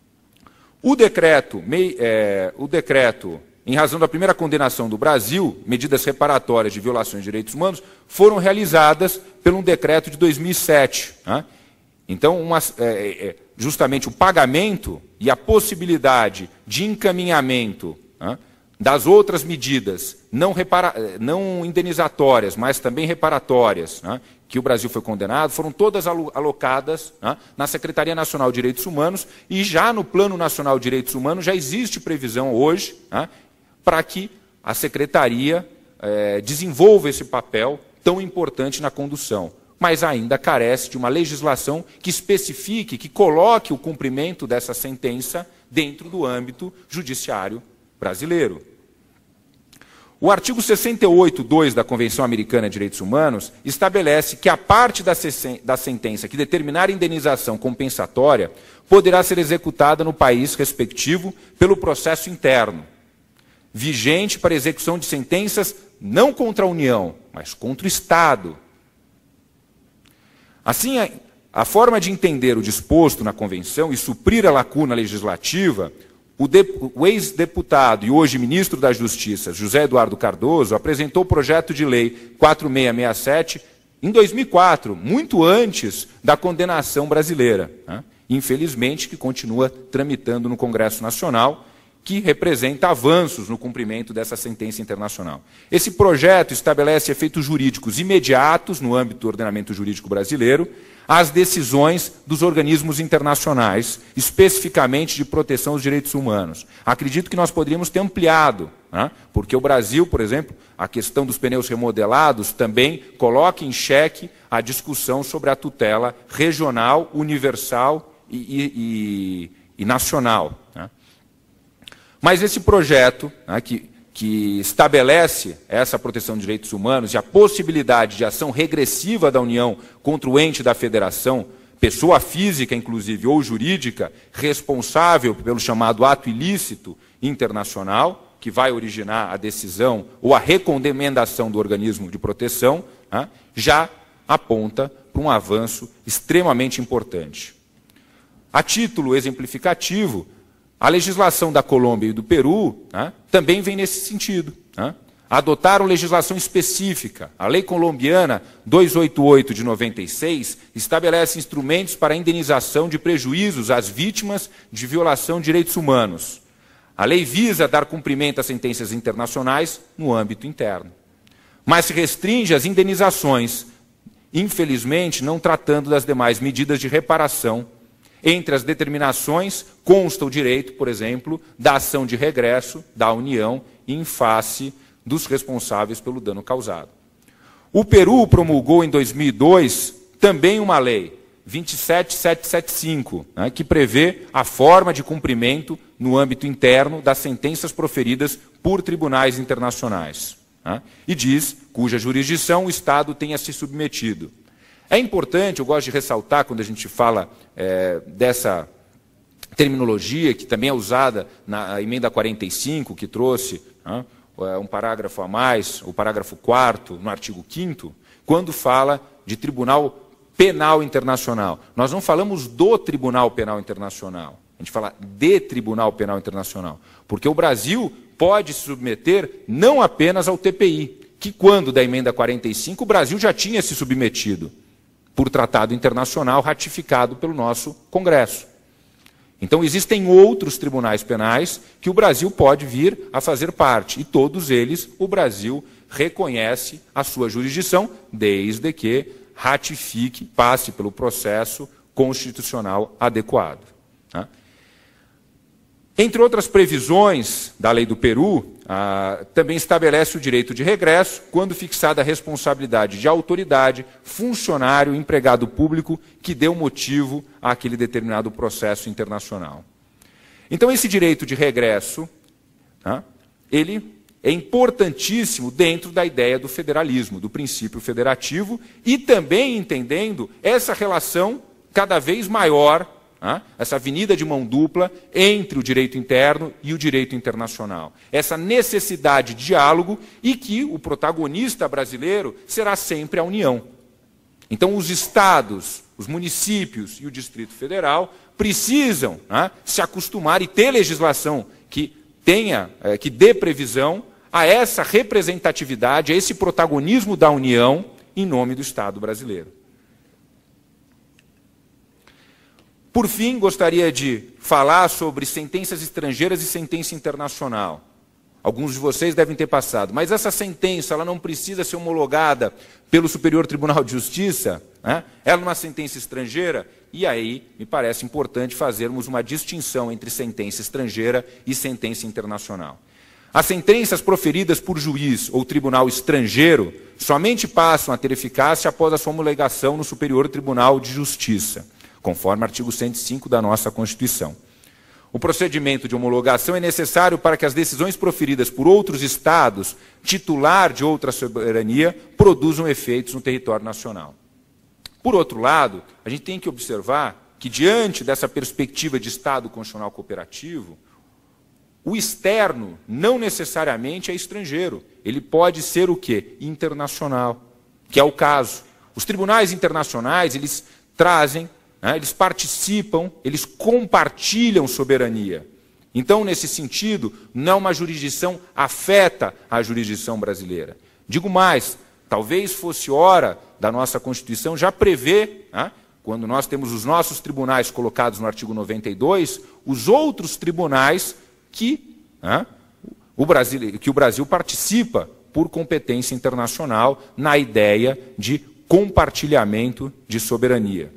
O decreto, é, o decreto em razão da primeira condenação do Brasil, medidas reparatórias de violações de direitos humanos, foram realizadas por um decreto de dois mil e sete. Né? Então, uma, é, é, justamente o pagamento e a possibilidade de encaminhamento, né, das outras medidas, não, repara, não indenizatórias, mas também reparatórias, né, que o Brasil foi condenado, foram todas alocadas, né, na Secretaria Nacional de Direitos Humanos, e já no Plano Nacional de Direitos Humanos já existe previsão hoje, né, para que a Secretaria eh, desenvolva esse papel tão importante na condução. Mas ainda carece de uma legislação que especifique, que coloque o cumprimento dessa sentença dentro do âmbito judiciário brasileiro. O artigo sessenta e oito, dois da Convenção Americana de Direitos Humanos estabelece que a parte da, da sentença que determinar a indenização compensatória poderá ser executada no país respectivo pelo processo interno, vigente para execução de sentenças não contra a União, mas contra o Estado. Assim, a, a forma de entender o disposto na Convenção e suprir a lacuna legislativa, o, o ex-deputado e hoje ministro da Justiça, José Eduardo Cardoso, apresentou o projeto de lei quatro mil seiscentos e sessenta e sete em dois mil e quatro, muito antes da condenação brasileira. Né? Infelizmente, que continua tramitando no Congresso Nacional, que representa avanços no cumprimento dessa sentença internacional. Esse projeto estabelece efeitos jurídicos imediatos no âmbito do ordenamento jurídico brasileiro, às decisões dos organismos internacionais, especificamente de proteção aos direitos humanos. Acredito que nós poderíamos ter ampliado, né? Porque o Brasil, por exemplo, a questão dos pneus remodelados também coloca em xeque a discussão sobre a tutela regional, universal e, e, e, e nacional, né? Mas esse projeto, né, que, que estabelece essa proteção de direitos humanos e a possibilidade de ação regressiva da União contra o ente da federação, pessoa física, inclusive, ou jurídica, responsável pelo chamado ato ilícito internacional, que vai originar a decisão ou a recomendação do organismo de proteção, né, já aponta para um avanço extremamente importante. A título exemplificativo, a legislação da Colômbia e do Peru, né, também vem nesse sentido, né? Adotaram legislação específica. A lei colombiana duzentos e oitenta e oito de noventa e seis estabelece instrumentos para a indenização de prejuízos às vítimas de violação de direitos humanos. A lei visa dar cumprimento às sentenças internacionais no âmbito interno, mas se restringe às indenizações, infelizmente não tratando das demais medidas de reparação. Entre as determinações consta o direito, por exemplo, da ação de regresso da União em face dos responsáveis pelo dano causado. O Peru promulgou em dois mil e dois também uma lei, vinte e sete mil setecentos e setenta e cinco, né, que prevê a forma de cumprimento no âmbito interno das sentenças proferidas por tribunais internacionais, né, e diz cuja jurisdição o Estado tenha se submetido. É importante, eu gosto de ressaltar, quando a gente fala é, dessa terminologia, que também é usada na emenda quarenta e cinco, que trouxe, né, um parágrafo a mais, o parágrafo quarto, no artigo quinto, quando fala de Tribunal Penal Internacional. Nós não falamos do Tribunal Penal Internacional, a gente fala de Tribunal Penal Internacional, porque o Brasil pode se submeter não apenas ao T P I, que quando da emenda quarenta e cinco o Brasil já tinha se submetido, por tratado internacional ratificado pelo nosso Congresso. Então, existem outros tribunais penais que o Brasil pode vir a fazer parte, e todos eles o Brasil reconhece a sua jurisdição, desde que ratifique, passe pelo processo constitucional adequado, tá? Entre outras previsões da lei do Peru, ah, também estabelece o direito de regresso quando fixada a responsabilidade de autoridade, funcionário, empregado público que deu motivo àquele determinado processo internacional. Então, esse direito de regresso, tá, ele é importantíssimo dentro da ideia do federalismo, do princípio federativo, e também entendendo essa relação cada vez maior, essa avenida de mão dupla entre o direito interno e o direito internacional. Essa necessidade de diálogo e que o protagonista brasileiro será sempre a União. Então, os estados, os municípios e o Distrito Federal precisam, né, se acostumar e ter legislação que tenha, é, que dê previsão a essa representatividade, a esse protagonismo da União em nome do Estado brasileiro. Por fim, gostaria de falar sobre sentenças estrangeiras e sentença internacional. Alguns de vocês devem ter passado, mas essa sentença ela não precisa ser homologada pelo Superior Tribunal de Justiça, né? Ela é uma sentença estrangeira, e aí me parece importante fazermos uma distinção entre sentença estrangeira e sentença internacional. As sentenças proferidas por juiz ou tribunal estrangeiro somente passam a ter eficácia após a sua homologação no Superior Tribunal de Justiça, conforme o artigo cento e cinco da nossa Constituição. O procedimento de homologação é necessário para que as decisões proferidas por outros estados, titular de outra soberania, produzam efeitos no território nacional. Por outro lado, a gente tem que observar que, diante dessa perspectiva de Estado constitucional cooperativo, o externo não necessariamente é estrangeiro. Ele pode ser o quê? Internacional, que é o caso. Os tribunais internacionais, eles trazem, eles participam, eles compartilham soberania. Então, nesse sentido, não uma jurisdição afeta a jurisdição brasileira. Digo mais, talvez fosse hora da nossa Constituição já prever, né, quando nós temos os nossos tribunais colocados no artigo noventa e dois, os outros tribunais que, né, o Brasil, que o Brasil participa por competência internacional na ideia de compartilhamento de soberania.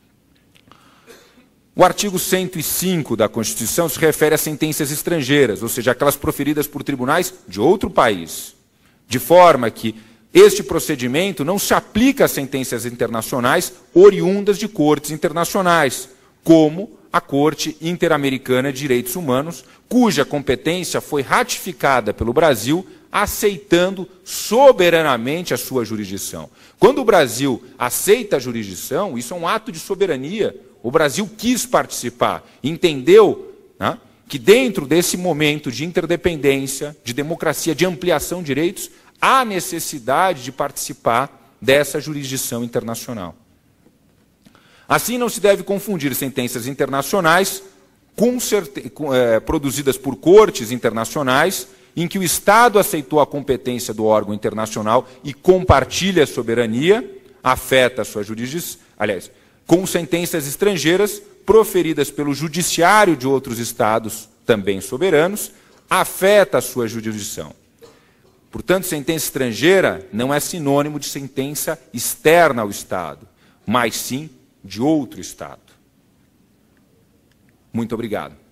O artigo cento e cinco da Constituição se refere a sentenças estrangeiras, ou seja, aquelas proferidas por tribunais de outro país, de forma que este procedimento não se aplica a sentenças internacionais oriundas de cortes internacionais, como a Corte Interamericana de Direitos Humanos, cuja competência foi ratificada pelo Brasil, aceitando soberanamente a sua jurisdição. Quando o Brasil aceita a jurisdição, isso é um ato de soberania. O Brasil quis participar, entendeu, né, que dentro desse momento de interdependência, de democracia, de ampliação de direitos, há necessidade de participar dessa jurisdição internacional. Assim, não se deve confundir sentenças internacionais com, com, é, produzidas por cortes internacionais, em que o Estado aceitou a competência do órgão internacional e compartilha a soberania, afeta a sua jurisdição, aliás, com sentenças estrangeiras proferidas pelo judiciário de outros Estados, também soberanos, afeta a sua jurisdição. Portanto, sentença estrangeira não é sinônimo de sentença externa ao Estado, mas sim de outro Estado. Muito obrigado.